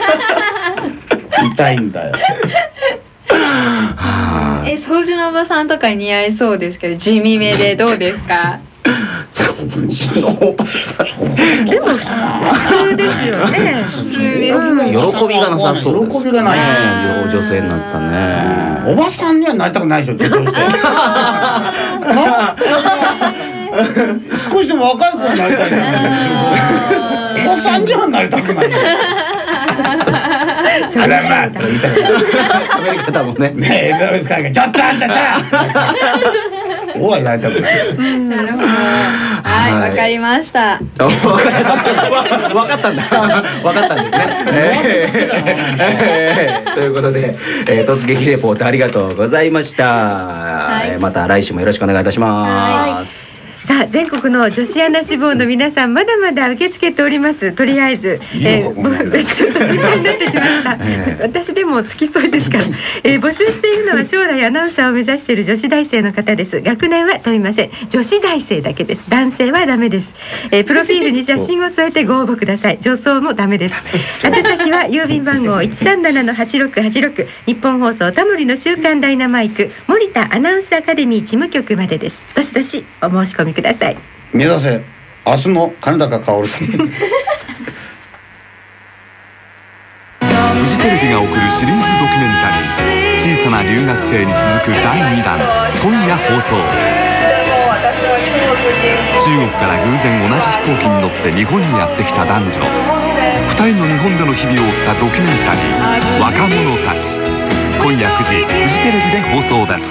痛いんだよ。 え、掃除のおばさんとか似合いそうですけど、地味めでどうですか？ でも普通ですよね。 普通です。 喜びがなさそう。 喜びがない。 女性になったね。 おばさんにはなりたくないでしょ。女装して。少しでも若い子になりたい。おばさんにはなりたくない。あらまあと言いたくない。 喋り方もね。 ねえ、エリザベス会がちょっとあんたさ。おいなりたくない。 なるほど。はい、わかりました。 わかったんだ。わかったんですね。ということで、突撃レポートありがとうございました。また来週もよろしくお願いいたします。 さあ全国の女子アナ志望の皆さんまだまだ受け付けております。とりあえず、えー、ちょっと心配になってきました。私でも付き添いですから、えー、募集しているのは将来アナウンサーを目指している女子大生の方です。学年は問いません。女子大生だけです。男性はダメです。えー、プロフィールに写真を添えてご応募ください。女装もダメです。宛先は郵便番号 いちさんななのはちろくはちろく 日本放送タモリの週刊ダイナマイク森田アナウンスアカデミー事務局までです。どしどしお申し込みください。 目指せ明日の金高薫さん。フジテレビが送るシリーズドキュメンタリー「小さな留学生」に続くだいにだん今夜放送。中国から偶然同じ飛行機に乗って日本にやってきた男女、ふたりの日本での日々を追ったドキュメンタリー「若者たち」。今夜くじフジテレビで放送です。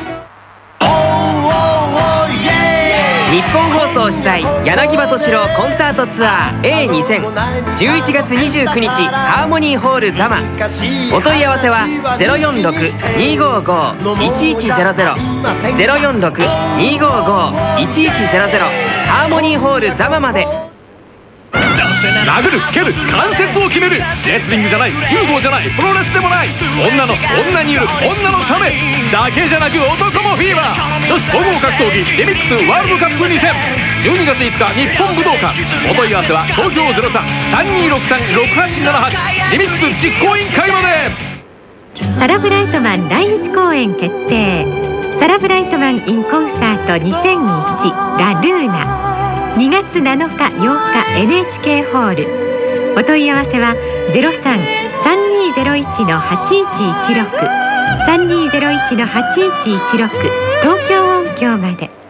日本放送主催柳葉敏郎コンサートツアー エーにせん じゅういちがつにじゅうくにちハーモニーホールザマ。お問い合わせは ゼロよんろく にーごーごー いちいちゼロゼロ ゼロよんろく にーごーごー いちいちゼロゼロハーモニーホールザマまで。 殴る蹴る関節を決めるレスリングじゃない柔道じゃないプロレスでもない、女の女による女のためだけじゃなく男もフィーバー女子総合格闘技リミックスワールドカップにせんじゅうにがついつか日本武道館。お問い合わせは東京 ゼロさん さんにーろくさん ろくはちななはち リミックス実行委員会まで。 サラ・ブライトマン来日公演決定。サラ・ブライトマン in コンサートにせんいちラ・ルーナにがつなのかようか エヌエイチケー ホール。お問い合わせは ゼロさん さんにーゼロいち はちいちいちろく さんにーゼロいち はちいちいちろく東京音響まで。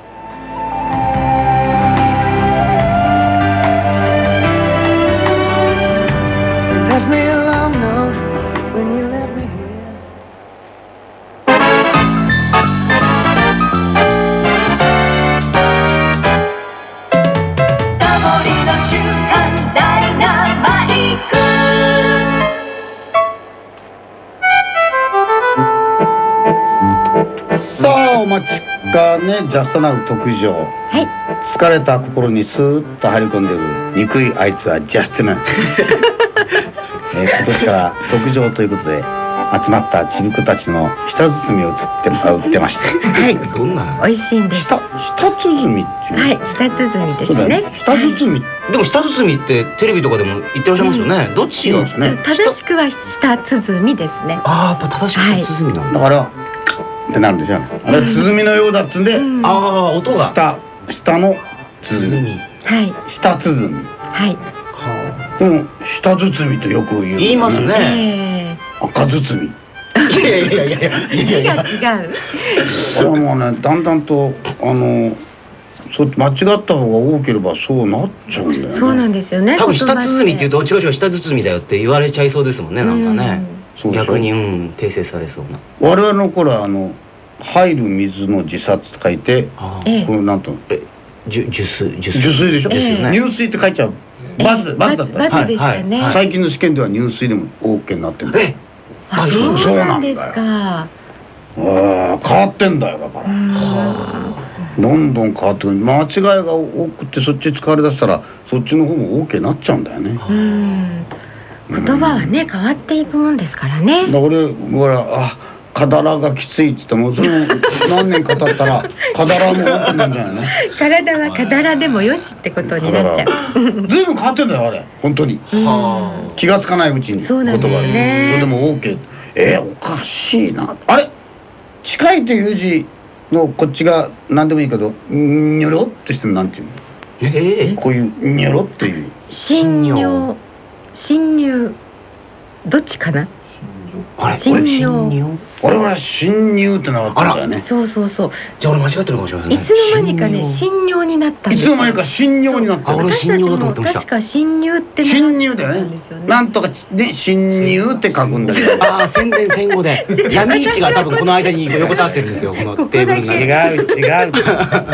お待ちかね、ジャストナウ特上。 はい。 疲れた心にスーッと入り込んでる憎いあいつはジャストナウ。えー、今年から特上ということで集まったちびっ子たちの舌包みをつって売ってました。 はい。 そんな。 美味しいんです。 舌舌包みっていう。 はい。舌包みですね。 舌包み。 でも舌包みってテレビとかでも言ってらっしゃいますよね。どっちがですね。 正しくは舌包みですね。 ああ、やっぱ正しくは舌包みなんだ。 だからってなるんでしょ。あれ鼓のようだっつんで、 ああ、音が下下の鼓み。 はい。 下鼓。 はい。 でも下包みとよく言う。 言いますね。 赤包み。 いやいやいやいや。 字が違う。 これもね、だんだんとあのそう間違った方が多ければそうなっちゃうんだよね。 そうなんですよね。 多分下包みって言うと違う違う下包みだよって言われちゃいそうですもんね、なんかね。逆にうん訂正されそうな。我 々の頃はあの入る水の自殺って書いて、これなんとえ受水受水受水でしょ。入水って書いちゃう。バツバツだった。 バツでしたね。 最近の試験では入水でも オーケー になってる。 え、あ、そうなんですか。 ああ、変わってんだよだから。どんどん変わってくる。間違いが多くてそっち使われだしたらそっちの方も オーケー になっちゃうんだよね。 言葉はね変わっていくもんですからね。 だ俺ほらあカダラがきついって言ってもその何年か経ったらカダラも多くなるんじゃないの。 体はカダラでもよしってことになっちゃう。 ずいぶん変わってんだよあれ本当に。気がつかないうちに。 そうなんですね。 それでも オーケー。えおかしいな。あれ近いという字のこっちが何でもいいけどにょろってしてもなんていうの。ええこういうにょろっていう。 侵入侵入どっちかな。 あれ侵入。俺は侵入ってなったんだよね。 そうそうそう。 じゃあ俺間違ってるかもしれませんね。 いつの間にかね侵入になったんです。 いつの間にか侵入になった。 あ、俺侵入だと思ってました。 確か侵入って侵入だよね。なんとかで侵入って書くんだけど。 ああ、戦前戦後で闇市が多分この間に横たわってるんですよ。このテーブルの中。 違う違う違う。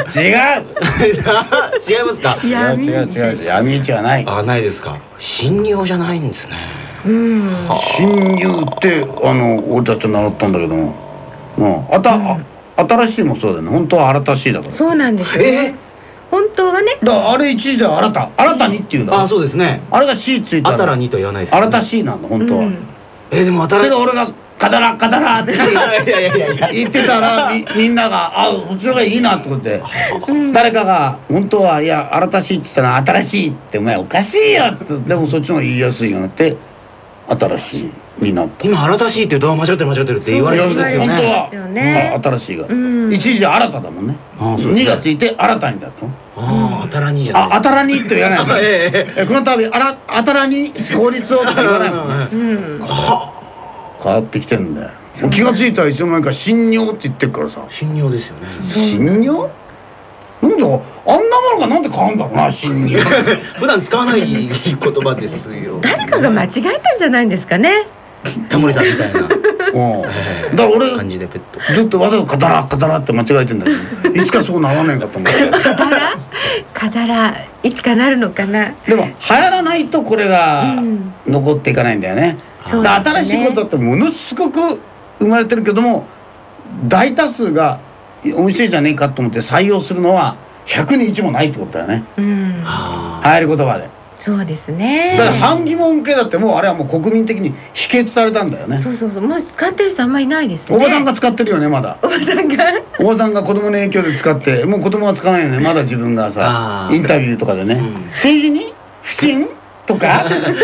違いますか。 違う違う違う。闇市はない。 あ、ないですか。侵入じゃないんですね。 うん。 侵入ってあの俺たちは習ったんだけども、うん、あた、うん、新しいもそうだよね。本当は新しいだから。 そうなんですよね。本当はね。 だからあれ一時では新た新たにっていうんだ。 あ、そうですね。 あれが C ついたら。 新たにと言わないです。 新たしいなんだ本当は。 えでも新しい。 けど俺がカダラカダラって言ってたらみんながあこっちの方がいいなって思って、誰かが本当はいや新たしいって言ったら新しいってお前おかしいよってでもそっちの方が言いやすいようになって。新しいになった。 今新しいって言うと間違ってる間違ってるって言われるんですよね。 本当は新しいが一時で新ただもんね。にがついて新たにだと。 ああ、当たらにじゃない。 あ、当たらにって言わないの。えこの度あら当たらに法律をとか言わないもんね。変わってきてるんだよ。気がついたらいつの間にか信用って言ってるからさ。 信用ですよね。 信用？なんだあんなものがなんで変わんだろうな信用。 普段使わない言葉ですよ。 誰かが間違えたんじゃないんですかね。 タモリさんみたいな。 だから俺感じでペット。 ずっとわざわざカダラカダラって間違えてんだけど、いつかそうならないかと思って。 カダラカダラいつかなるのかな。 でも流行らないとこれが残っていかないんだよね。新しいことってものすごく生まれてるけども、大多数が面白いじゃねえかと思って採用するのはひゃくにんいちもないってことだよね。うん。流行り言葉で。 そうですね。 だから反疑問系だってもうあれはもう国民的に否決されたんだよね。 そうそうそう。もう使ってる人あんまりいないですね。 おばさんが使ってるよねまだ。 おばさんが。 おばさんが子供の影響で使ってもう子供は使わないよねまだ自分がさインタビューとかでね、うん、政治に不信とか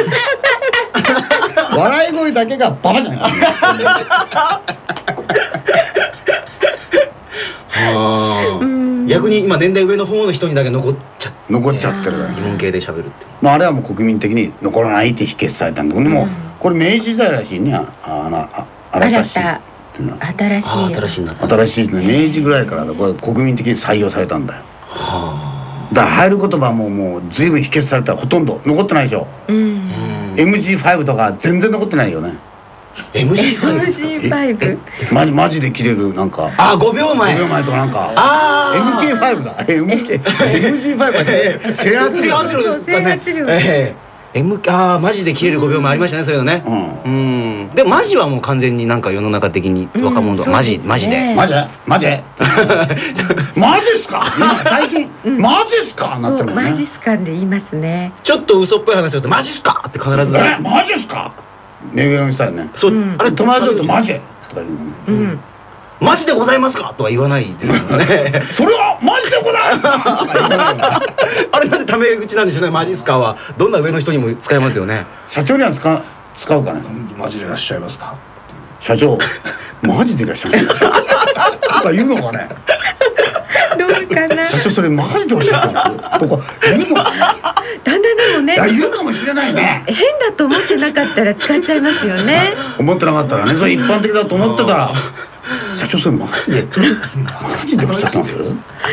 笑い声だけがババじゃないか。 うん。 逆に今年代上の方の人にだけ残っちゃって残っちゃってるから日本系で喋るって。 まああれはもう国民的に残らないって否決されたんだけども、これ明治時代らしいね。ああ新しい新しい新しいな新しいね。明治ぐらいからこれ国民的に採用されたんだよ。だから入る言葉ももう随分否決された。ほとんど残ってないでしょ。 エムジーファイブ とか全然残ってないよね。 エムジーファイブエムジーファイブマジマジで切れるなんかあごびょうまえごびょうまえとかなんかあエムケーファイブ だ エムケー エムジーファイブ は制圧量制圧量ええ M ああマジで切れるごびょうまえありましたねそういうのね。うんでマジはもう完全になんか世の中的に若者マジマジでマジマジマジっすか今最近マジっすかなってるもんね。 マジっすかで言いますね。 ちょっと嘘っぽい話するとマジっすかって必ずえマジっすかね上のしたよね。 そうあれ友達だとマジとか言うのね。 マジでございますかとは言わないですよね。 それはマジでございますかあれなんでタメ口なんでしょうね。マジっすかはどんな上の人にも使えますよね。 社長には使う使うかね。 マジでいらっしゃいますか。 社長マジでいらっしゃいますかとか言うのかね。 どうかな。 社長それマジでおっしゃってますとか言うのかね。 だんだんでもねいや言うかもしれないね。 変だと思ってなかったら使っちゃいますよね。 思ってなかったらね。それ一般的だと思ってたら社長それマジでマジでおっしゃってます。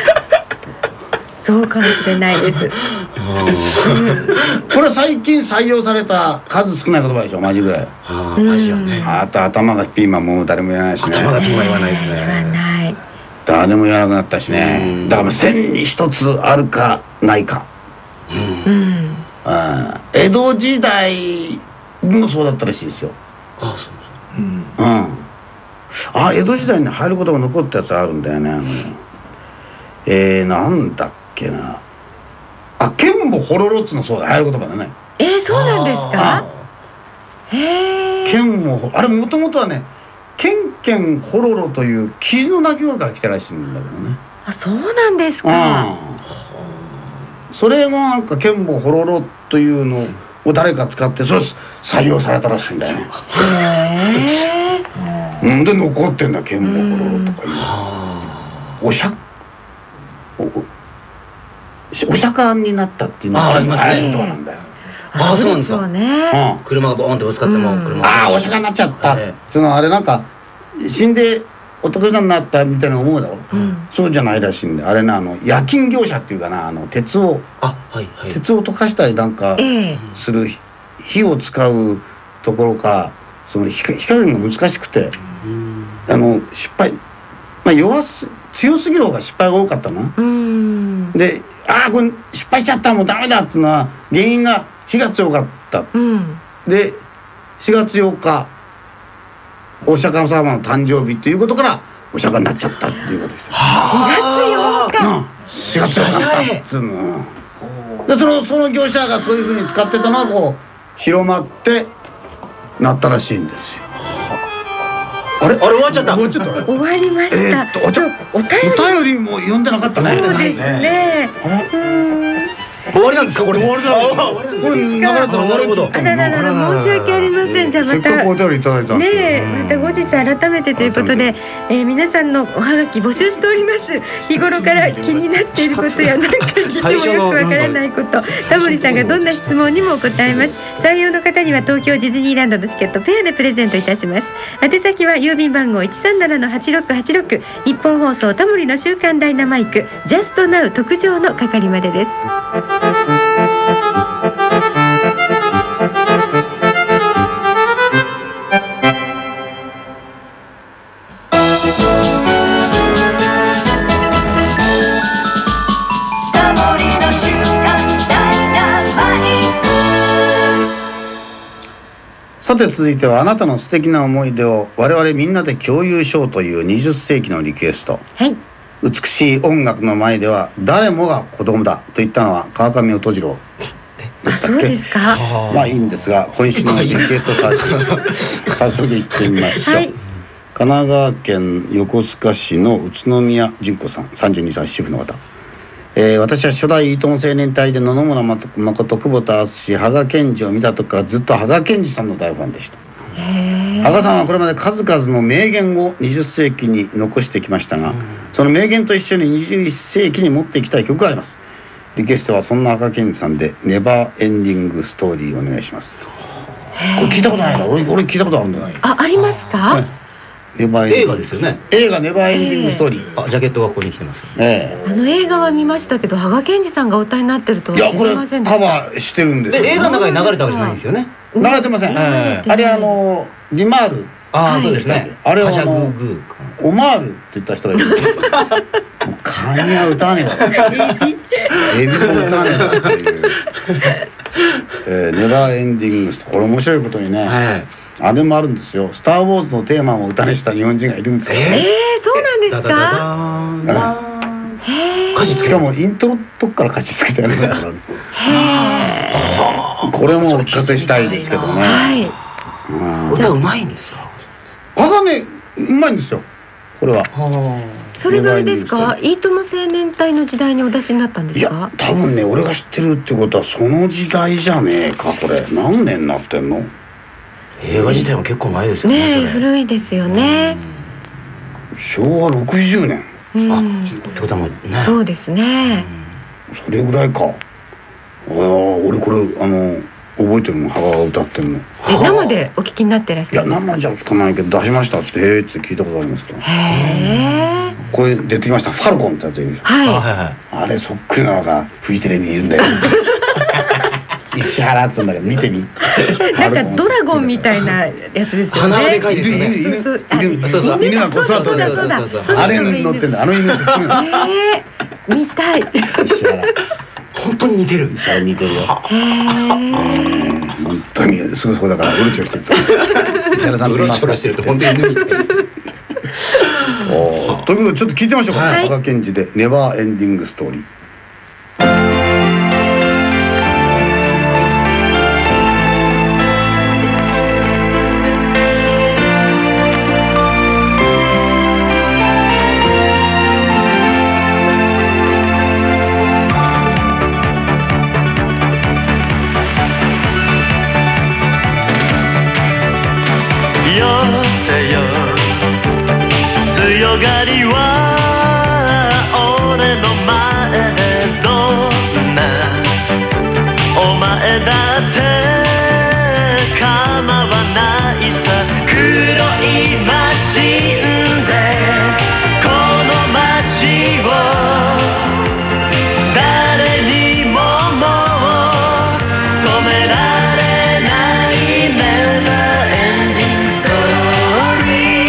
そうかもしれないです。 これ最近採用された数少ない言葉でしょ。マジぐらい。 マジはね。 あと頭がピーマンも誰も言わないしね。 頭がピーマン言わないですね。 言わない。 誰も言わなくなったしね。だから千に一つあるかないか。うん江戸時代もそうだったらしいですよ。 ああそうですか。うんあ江戸時代に入ることが残ったやつあるんだよね。あのえー、なんだっけなあ剣もほろろっつのそうだ入る言葉だね。 えー、そうなんですか。へえ剣もあれもともとはねケンケンホロロというキジの鳴き声から来たらしいんだけどね。 あそうなんですか。 それもなんか剣もホロロというのを誰か使ってそれ採用されたらしいんだよ。へえうんで残ってんだ剣もホロロとかいうおしゃおお釈迦になったっていうのがありますね。なんだよ。 ああそうなんですか。 ね。 車がボーンってぶつかっても車ああお釈迦になっちゃったそのあれなんか死んでお得意さんになったみたいな思うだろ。そうじゃないらしいんであれなあの夜勤業者っていうかなあの鉄を鉄を溶かしたりなんかする火を使うところかその火加減が難しくてあの失敗まあ弱す強すぎる方が失敗が多かったな。でああこれ失敗しちゃったもうダメだっつうのは原因が火が強かった、うん、でしがつようかお釈迦様の誕生日っていうことからお釈迦になっちゃったっていうことですよ。しがつようかしがつようかっつうのでそのその業者がそういうふうに使ってたのはこう広まってなったらしいんですよ。あれあれ終わっちゃった終わっちゃった終わりました。 えー、っとお便りも読んでなかったね。 そうですね。 終わりなんですかこれ。 終わりだ。これ流れたら終わること。 あららら申し訳ありません。じゃあまたせっかくお便りいただいたんですねまた後日改めてということで皆さんのおはがき募集しております。日頃から気になっていることや何か聞いてもよくわからないことタモリさんがどんな質問にも答えます。採用の方には東京ディズニーランドのチケットペアでプレゼントいたします。宛先は郵便番号 いちさんななのはちろくはちろく 日本放送タモリの週刊ダイナマイクジャストナウ特上の係までです。 さて続いてはあなたの素敵な思い出を我々みんなで共有しようというにじゅっせいきのリクエスト、 はい、 美しい音楽の前では誰もが子供だと言ったのは川上音次郎でしたっけ。 そうですか。 まあいいんですが今週のリクエストさ早速行ってみましょう、はい、神奈川県横須賀市の宇都宮純子さんさんじゅうにさい主婦の方、えー、私は初代伊東青年隊で野々村誠久保田敦羽賀健二を見た時からずっと羽賀健二さんの大ファンでした。 羽賀さんはこれまで数々の名言をにじゅっ世紀に残してきましたが、その名言と一緒ににじゅういっ世紀に持っていきたい曲があります。リクエストはそんな羽賀健二さんで「ネバーエンディングストーリー」お願いします。これ聞いたことないな。俺俺聞いたことあるんだよ。 あ、ありますか？ ネバーエンディング映画ですよね。 映画「ネバーエンディングストーリー」。 あ、ジャケットがここに来てます。 えあの映画は見ましたけど、羽賀健二さんがお歌いになってるとは知りませんでした。 いや、これカバーしてるんですよ。 映画の中に流れたわけじゃないんですよね。 流れてません。あれあのディマール。 ああ、そうですね。 あれはあのオマールって言った人がいる。カニは歌わねえわ。エビも歌わねえわっていう。えー、ネバーエンディングスト、これ面白いことにね、あれもあるんですよ。スター・ウォーズのテーマを歌にした日本人がいるんですよ。 ええ、そうなんですか？ 歌詞しかもイントロとこから歌詞つけてやるんですから。これもお聞かせしたいですけどね。はい。 歌うまいんですよ。 あがね、うまいんですよ。これは。 それぐらいですか？いいとも青年隊の時代にお出しになったんですか？ いや、多分ね、俺が知ってるってことはその時代じゃねえか。これ何年になってんの？ 映画自体も結構前ですよね。 ね、古いですよね。 しょうわろくじゅうねん。 あ、ってことはもうね。 そうですね。 それぐらいか。ああ、俺これあの覚えてるの、羽賀が歌ってるの。 え、生でお聞きになってらっしゃる？ いや、生じゃ聞かないけど出しましたって「へえ」って聞いたことありますけど。へえ。これ出てきましたファルコンってやついるでしょ。はい。あれそっくりなのがフジテレビにいるんだよ。石原っつうんだけど見てみ。 なんかドラゴンみたいなやつですよね。 鼻がでかいですよね。 犬犬犬がこう座ってる。あれに乗ってんだ。あの犬そっくりなの。 ええ、見たい。 石原。 本当に似てる。 石原似てるよ。本当にすぐそこだからうろちょろしてると。石原さんうろちょろしてると本当に犬みたいです。 おお。ということでちょっと聞いてみましょうか。羽賀健二でネバーエンディングストーリー。 強がりは俺の前どんなお前だって構わないさ黒いマシンでこの街を誰にももう止められないネバーエンディングストーリー。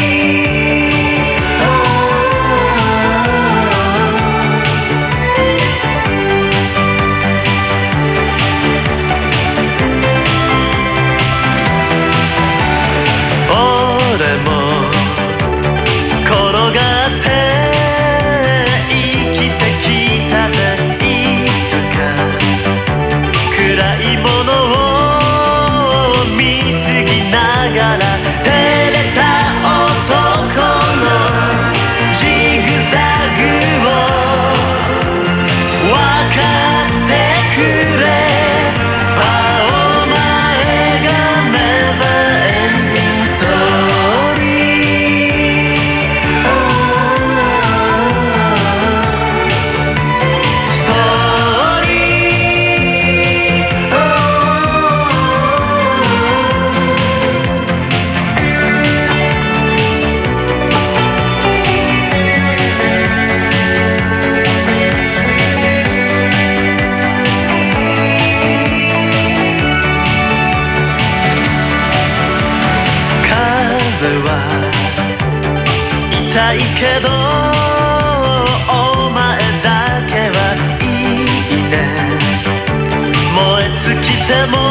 痛いけどお前だけはいいね燃え尽きても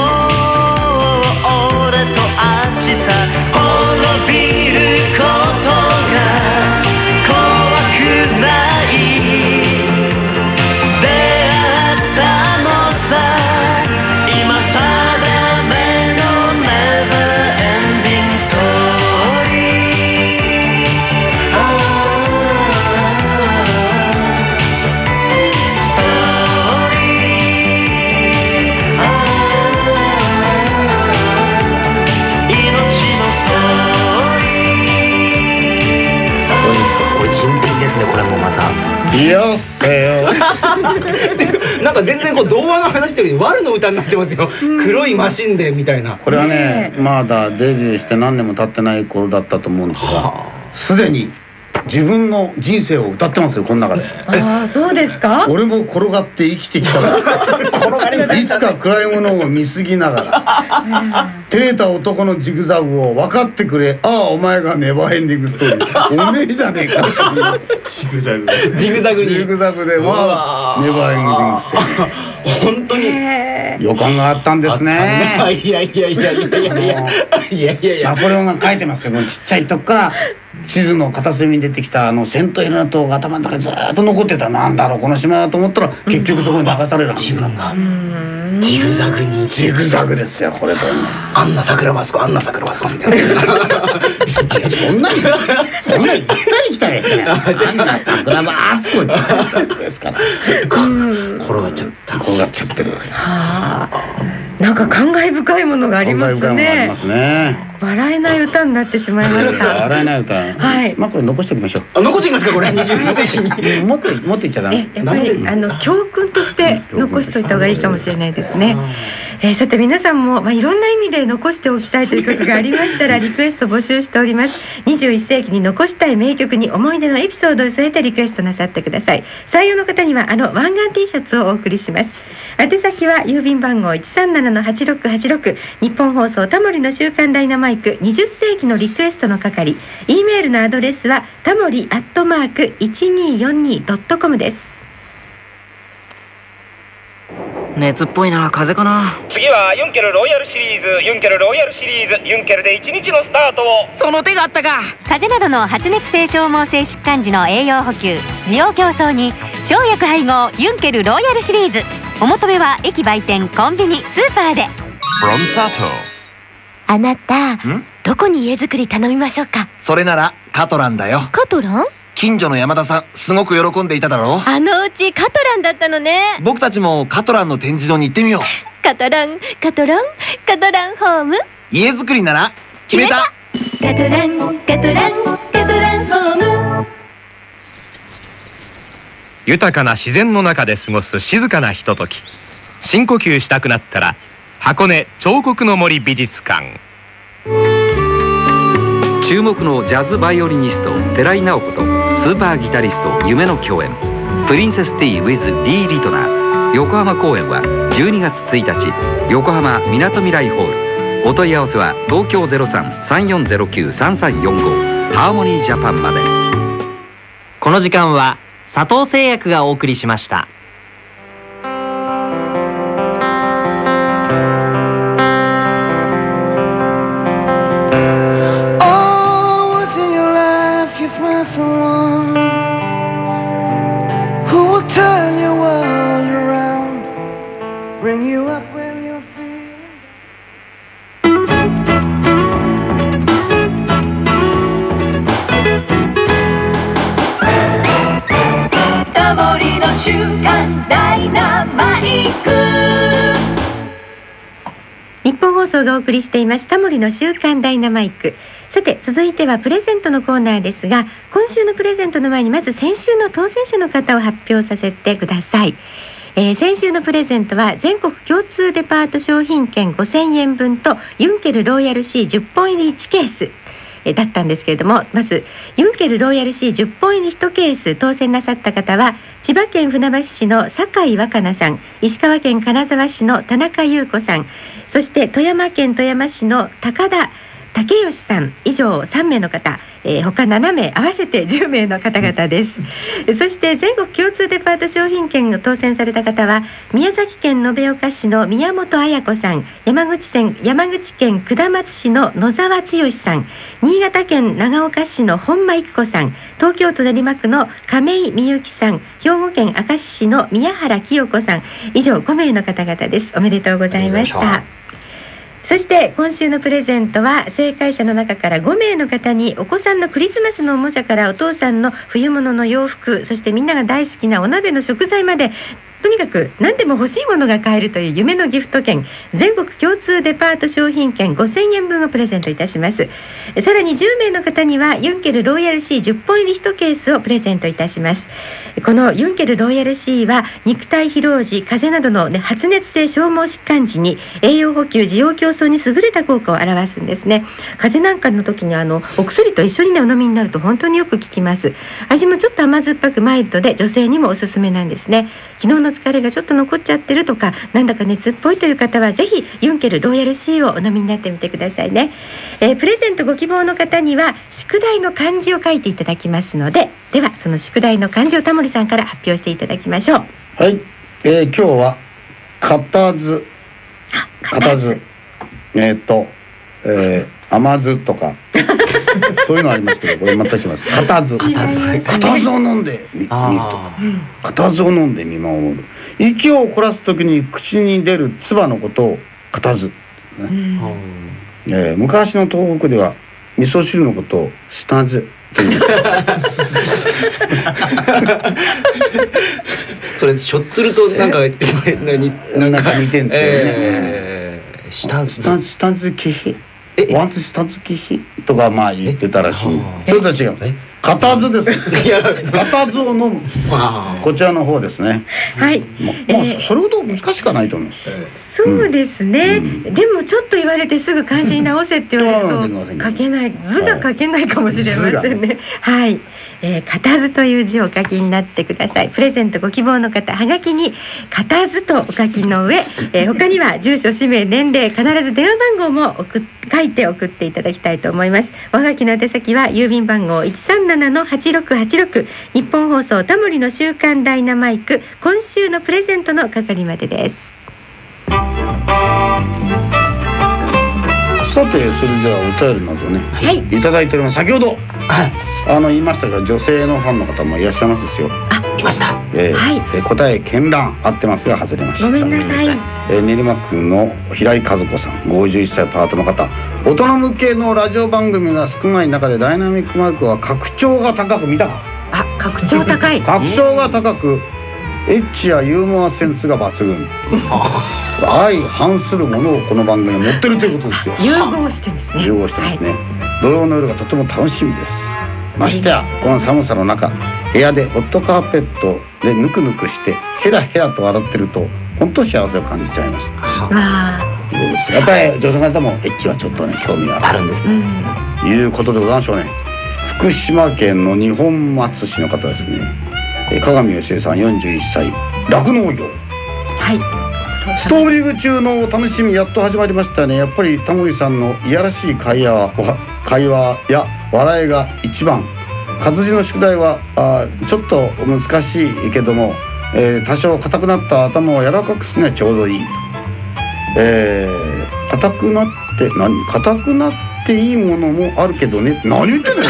俺と明日滅びることが怖くない出会ったのさ今定めのネバーエンディングストーリー。 なんか全然こう童話の話というよりワルの歌になってますよ。黒いマシンでみたいな。 これはね、まだデビューして何年も経ってない頃だったと思うんですが、すでに自分の人生を歌ってますよ、この中で。 ああ、そうですか。 俺も転がって生きてきたらいつか暗いものを見過ぎながら照れた男のジグザグを分かってくれ、ああお前がネバーエンディングストーリーおめえじゃねえかジグザグジグザグにジグザグでまあネバーエンディングストーリー本当に予感があったんですね。 いやいやいやいやいやいやいやいやいやナポレオンが書いてますけど、ちっちゃい時から地図の片隅に出てきたあのセントヘレナ島が頭の中にずーっと残ってた。なんだろうこの島はと思ったら結局そこに流される。 自分がジグザグにジグザグですよこれと。 あんな桜マスコあんな桜マスコみたいな。 そんなにそんなに行ったり来たりしてね。あんな桜マスコですから転がっちゃった転がっちゃってる。 はあ、なんか感慨深いものがありますね。 感慨深いものがありますね。 笑えない歌になってしまいました。 笑えない歌。 はい。 まあこれ残しておきましょう。 あ、残しておきますかこれ。にじゅう世紀に。 持って持っていっちゃダメ。 やっぱりあの教訓として残しておいた方がいいかもしれないですね。えー、さて皆さんもまあいろんな意味で残しておきたいという曲がありましたらリクエスト募集しております。にじゅういっ世紀に残したい名曲に思い出のエピソードを添えてリクエストなさってください。採用の方にはあの湾岸 T シャツをお送りします。宛先は郵便番号 いちさんななのはちろくはちろく、日本放送タモリの週刊ダイナマイクにじゅっ世紀のリクエストの係。 E メールのアドレスはタモリアットマーク いちにーよんにードットコム です。 熱っぽいな。風邪かな。 次はユンケルロイヤルシリーズ、ユンケルロイヤルシリーズ、ユンケルでいちにちのスタートを。 その手があったか。 風邪などの発熱性消耗性疾患時の栄養補給、需要競争に生薬配合ユンケルロイヤルシリーズ。お求めは駅売店、コンビニ、スーパーで。 From Sato。 あなたどこに家づくり頼みましょうか。 それならカトランだよ。 カトラン？ 近所の山田さんすごく喜んでいただろう。 あのうちカトランだったのね。 僕たちもカトランの展示場に行ってみよう。 カトランカトランカトランホーム。 家づくりなら決めた。 カトランカトランカトランホーム。 豊かな自然の中で過ごす静かなひととき。深呼吸したくなったら箱根彫刻の森美術館。 注目のジャズバイオリニスト寺井直子とスーパーギタリスト夢の共演、プリンセスティー with D リトナー。横浜公演はじゅうにがつついたち、横浜みなとみらいホール。お問い合わせは東京 ゼロさん さんよんゼロきゅう さんさんよんご ハーモニージャパンまで。 この時間は佐藤製薬がお送りしました。 Someone who will turn your world around, bring you up when you're feeling. タモリの週刊ダイナマイク。 日本放送がお送りしていますタモリの週刊ダイナマイク。さて続いてはプレゼントのコーナーですが、今週のプレゼントの前にまず先週の当選者の方を発表させてください。えー、先週のプレゼントは全国共通デパート商品券ごせんえんぶんとユンケルロイヤル Cじゅっぽん入りいちケースだったんですけれども、まずユンケルロイヤル Cじゅっぽん入りいちケース当選なさった方は千葉県船橋市の酒井若菜さん、石川県金沢市の田中優子さん、そして富山県富山市の高田竹吉さん、以上さんめいの方、えー、他ななめい合わせてじゅうめいの方々です。そして全国共通デパート商品券を当選された方は宮崎県延岡市の宮本彩子さん、山口県山口県下松市の野沢剛さん、新潟県長岡市の本間育子さん、東京都練馬区の亀井美幸さん、兵庫県明石市の宮原清子さん、以上ごめいの方々です。おめでとうございました。そして今週のプレゼントは正解者の中からごめいの方にお子さんのクリスマスのおもちゃからお父さんの冬物の洋服、そしてみんなが大好きなお鍋の食材まで、とにかく何でも欲しいものが買えるという夢のギフト券、全国共通デパート商品券ごせんえんぶんをプレゼントいたします。さらにじゅうめいの方にはユンケルロイヤル Cじゅっぽん入りいちケースをプレゼントいたします。 このユンケルロイヤル C は肉体疲労時、風邪などの、ね、発熱性消耗疾患時に栄養補給、滋養強壮に優れた効果を表すんですね。風邪なんかの時にあのお薬と一緒に、ね、お飲みになると本当によく効きます。味もちょっと甘酸っぱくマイルドで女性にもおすすめなんですね。昨日の疲れがちょっと残っちゃってるとか、なんだか熱っぽいという方はぜひユンケルロイヤル C をお飲みになってみてくださいね。えー、プレゼントご希望の方には宿題の漢字を書いていただきますので、ではその宿題の漢字をタモリさんから発表していただきましょう。 はい、えー、今日は固唾、固唾、えー、っと、えー、甘酢とかそういうのありますけど、これまたします。固唾、固唾を飲んでみるとか、固唾を飲んで見守る。息を凝らすときに口に出る唾のことを固唾、ね。えー、昔の東北では味噌汁のことを下酢っていうそれしょっつるとなんかなんか似てるんですよね。 えー、下下下漬けワンツ下漬けとかまあ言ってたらしいんです。それとは違うんですね。固唾です。固唾を飲む。こちらの方ですね。はい。まあそれほど難しくはないと思います。 そうですね。でもちょっと言われてすぐ漢字に直せって言われると書けない、図が書けないかもしれませんね。はい。固唾という字をお書きになってください。プレゼントご希望の方、はがきに固唾とお書きの上、えー、他には住所、氏名、年齢、必ず電話番号も送っ書いて送っていただきたいと思います。おはがきの宛先は郵便番号 いちさんななのはちろくはちろく、 日本放送タモリの週刊ダイナマイク、今週のプレゼントの係までです。 さて、それではお便りなどね、はい、いただいております。先ほど、はい、あの言いましたが、女性のファンの方もいらっしゃいますですよ。 あ、いました。 えーはい、えー、答え絢爛合ってますが外れました。 ごめんなさい。 えー、練馬区の平井和子さん、ごじゅういっさいパートの方。大人向けのラジオ番組が少ない中でダイナミックマイクは格調が高く、見たか。 あ、格調高い。 格調が高く、エッチやユーモアセンスが抜群。相反するものをこの番組が持ってるということですよ。 融合してんですね。 融合してますね。はい、土曜の夜がとても楽しみです。ましてやこの寒さの中、部屋でホットカーペットでぬくぬくしてヘラヘラと笑ってると本当幸せを感じちゃいます。 ああ、やっぱり女性の方もエッチはちょっとね興味があるんですね。うん、いうことでございましょうね。福島県の二本松市の方ですね。鏡義恵さんよんじゅういっさい、酪農業。 はい。 ストーリング中の楽しみやっと始まりましたね。やっぱりタモリさんのいやらしい会話会話や笑いが一番。活字の宿題はあちょっと難しいけども、えー、多少硬くなった頭を柔らかくするにはちょうどいいと。えー、硬くなって何硬くなっていいものもあるけどね。何言ってんのよ。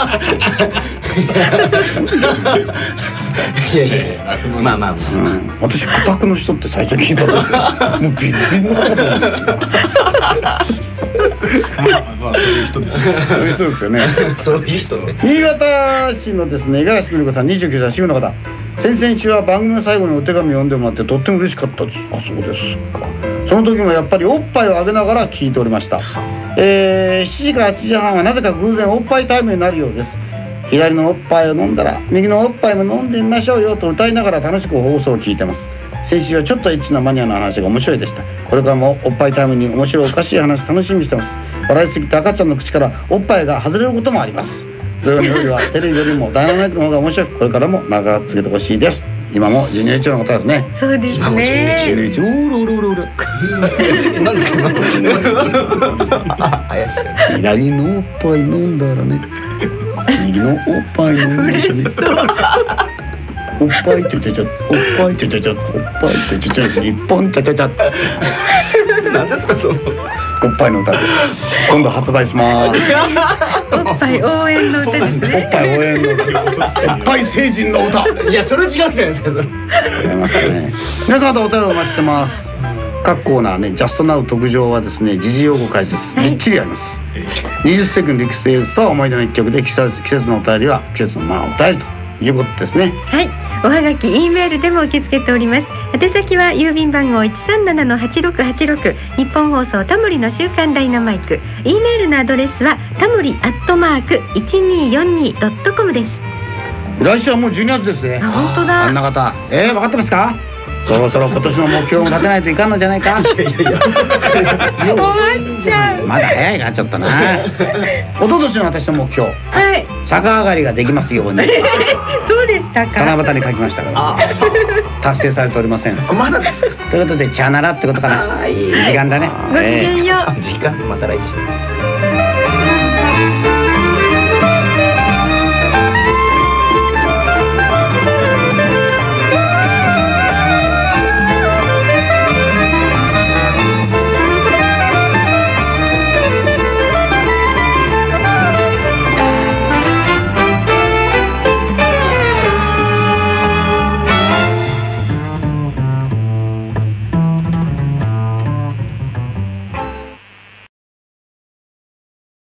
いやいやいや、まあまあまあ、うん、 私固くの人って最初聞いたのもうビンビンの方だもん。まあまあそういう人です。そういう人ですよね。 そういう人ね。 新潟市のですね、五十嵐典子さんにじゅうきゅうさい、主婦の方。先々週は番組の最後にお手紙を読んでもらってとっても嬉しかったです。あ、そうですか。その時もやっぱりおっぱいをあげながら聞いておりました。えー、しちじからはちじはんはなぜか偶然おっぱいタイムになるようです。左のおっぱいを飲んだら右のおっぱいも飲んでみましょうよと歌いながら楽しく放送を聞いてます。先週はちょっとエッチなマニアの話が面白いでした。これからもおっぱいタイムに面白いおかしい話楽しみにしてます。笑いすぎて赤ちゃんの口からおっぱいが外れることもあります。土曜の夜はテレビよりもダイナマイクの方が面白い。これからも長く続けてほしいです。今もジュニア一の方ですね。 そうですね。 今もジュニア一、おーろろろろろ。 何ですか。怪しい。 左のおっぱい飲んだらね。右のおっぱい飲んでしょね。おっぱいちょちょちょ、おっぱいちょちょちょ、おっぱいちょちょちょ、日本ちゃちゃちゃ。 何ですかその。 おっぱいの歌です。今度発売します。 おっぱい応援の歌ですね。 おっぱい応援の歌。おっぱい成人の歌。 いや、それ違うんじゃないですかそれ。 違いますかね。皆さんとお便りお待ちしてます。各コーナーね、ジャストナウ特上はですね、時事用語解説びっちりあります。にじゅっせいきの歴史映像と思い出の一曲で季節季節のお便りは季節のまあお便りということですね。 はい。おはがき、Eメールでも受け付けております。宛先は郵便番号 いちさんななのはちろくはちろく、日本放送タモリの週刊ダイナマイク。Eメールのアドレスはタモリアットマーク いちにーよんにードットコム です。 来週はもうじゅうにがつですね。 本当だ。 あんな方、えー、分かってますか？そろそろ今年の目標も立てないといかんのじゃないか。 終わっちゃう。 まだ早いなちょっとな。一昨年の私の目標、 はい。 逆上がりができますようにそうでしたか。 七夕に書きましたから達成されておりません。 まだですか。 ということでチャナラってことかな。いい時間だね。 ごきげんよう。 時間また来週。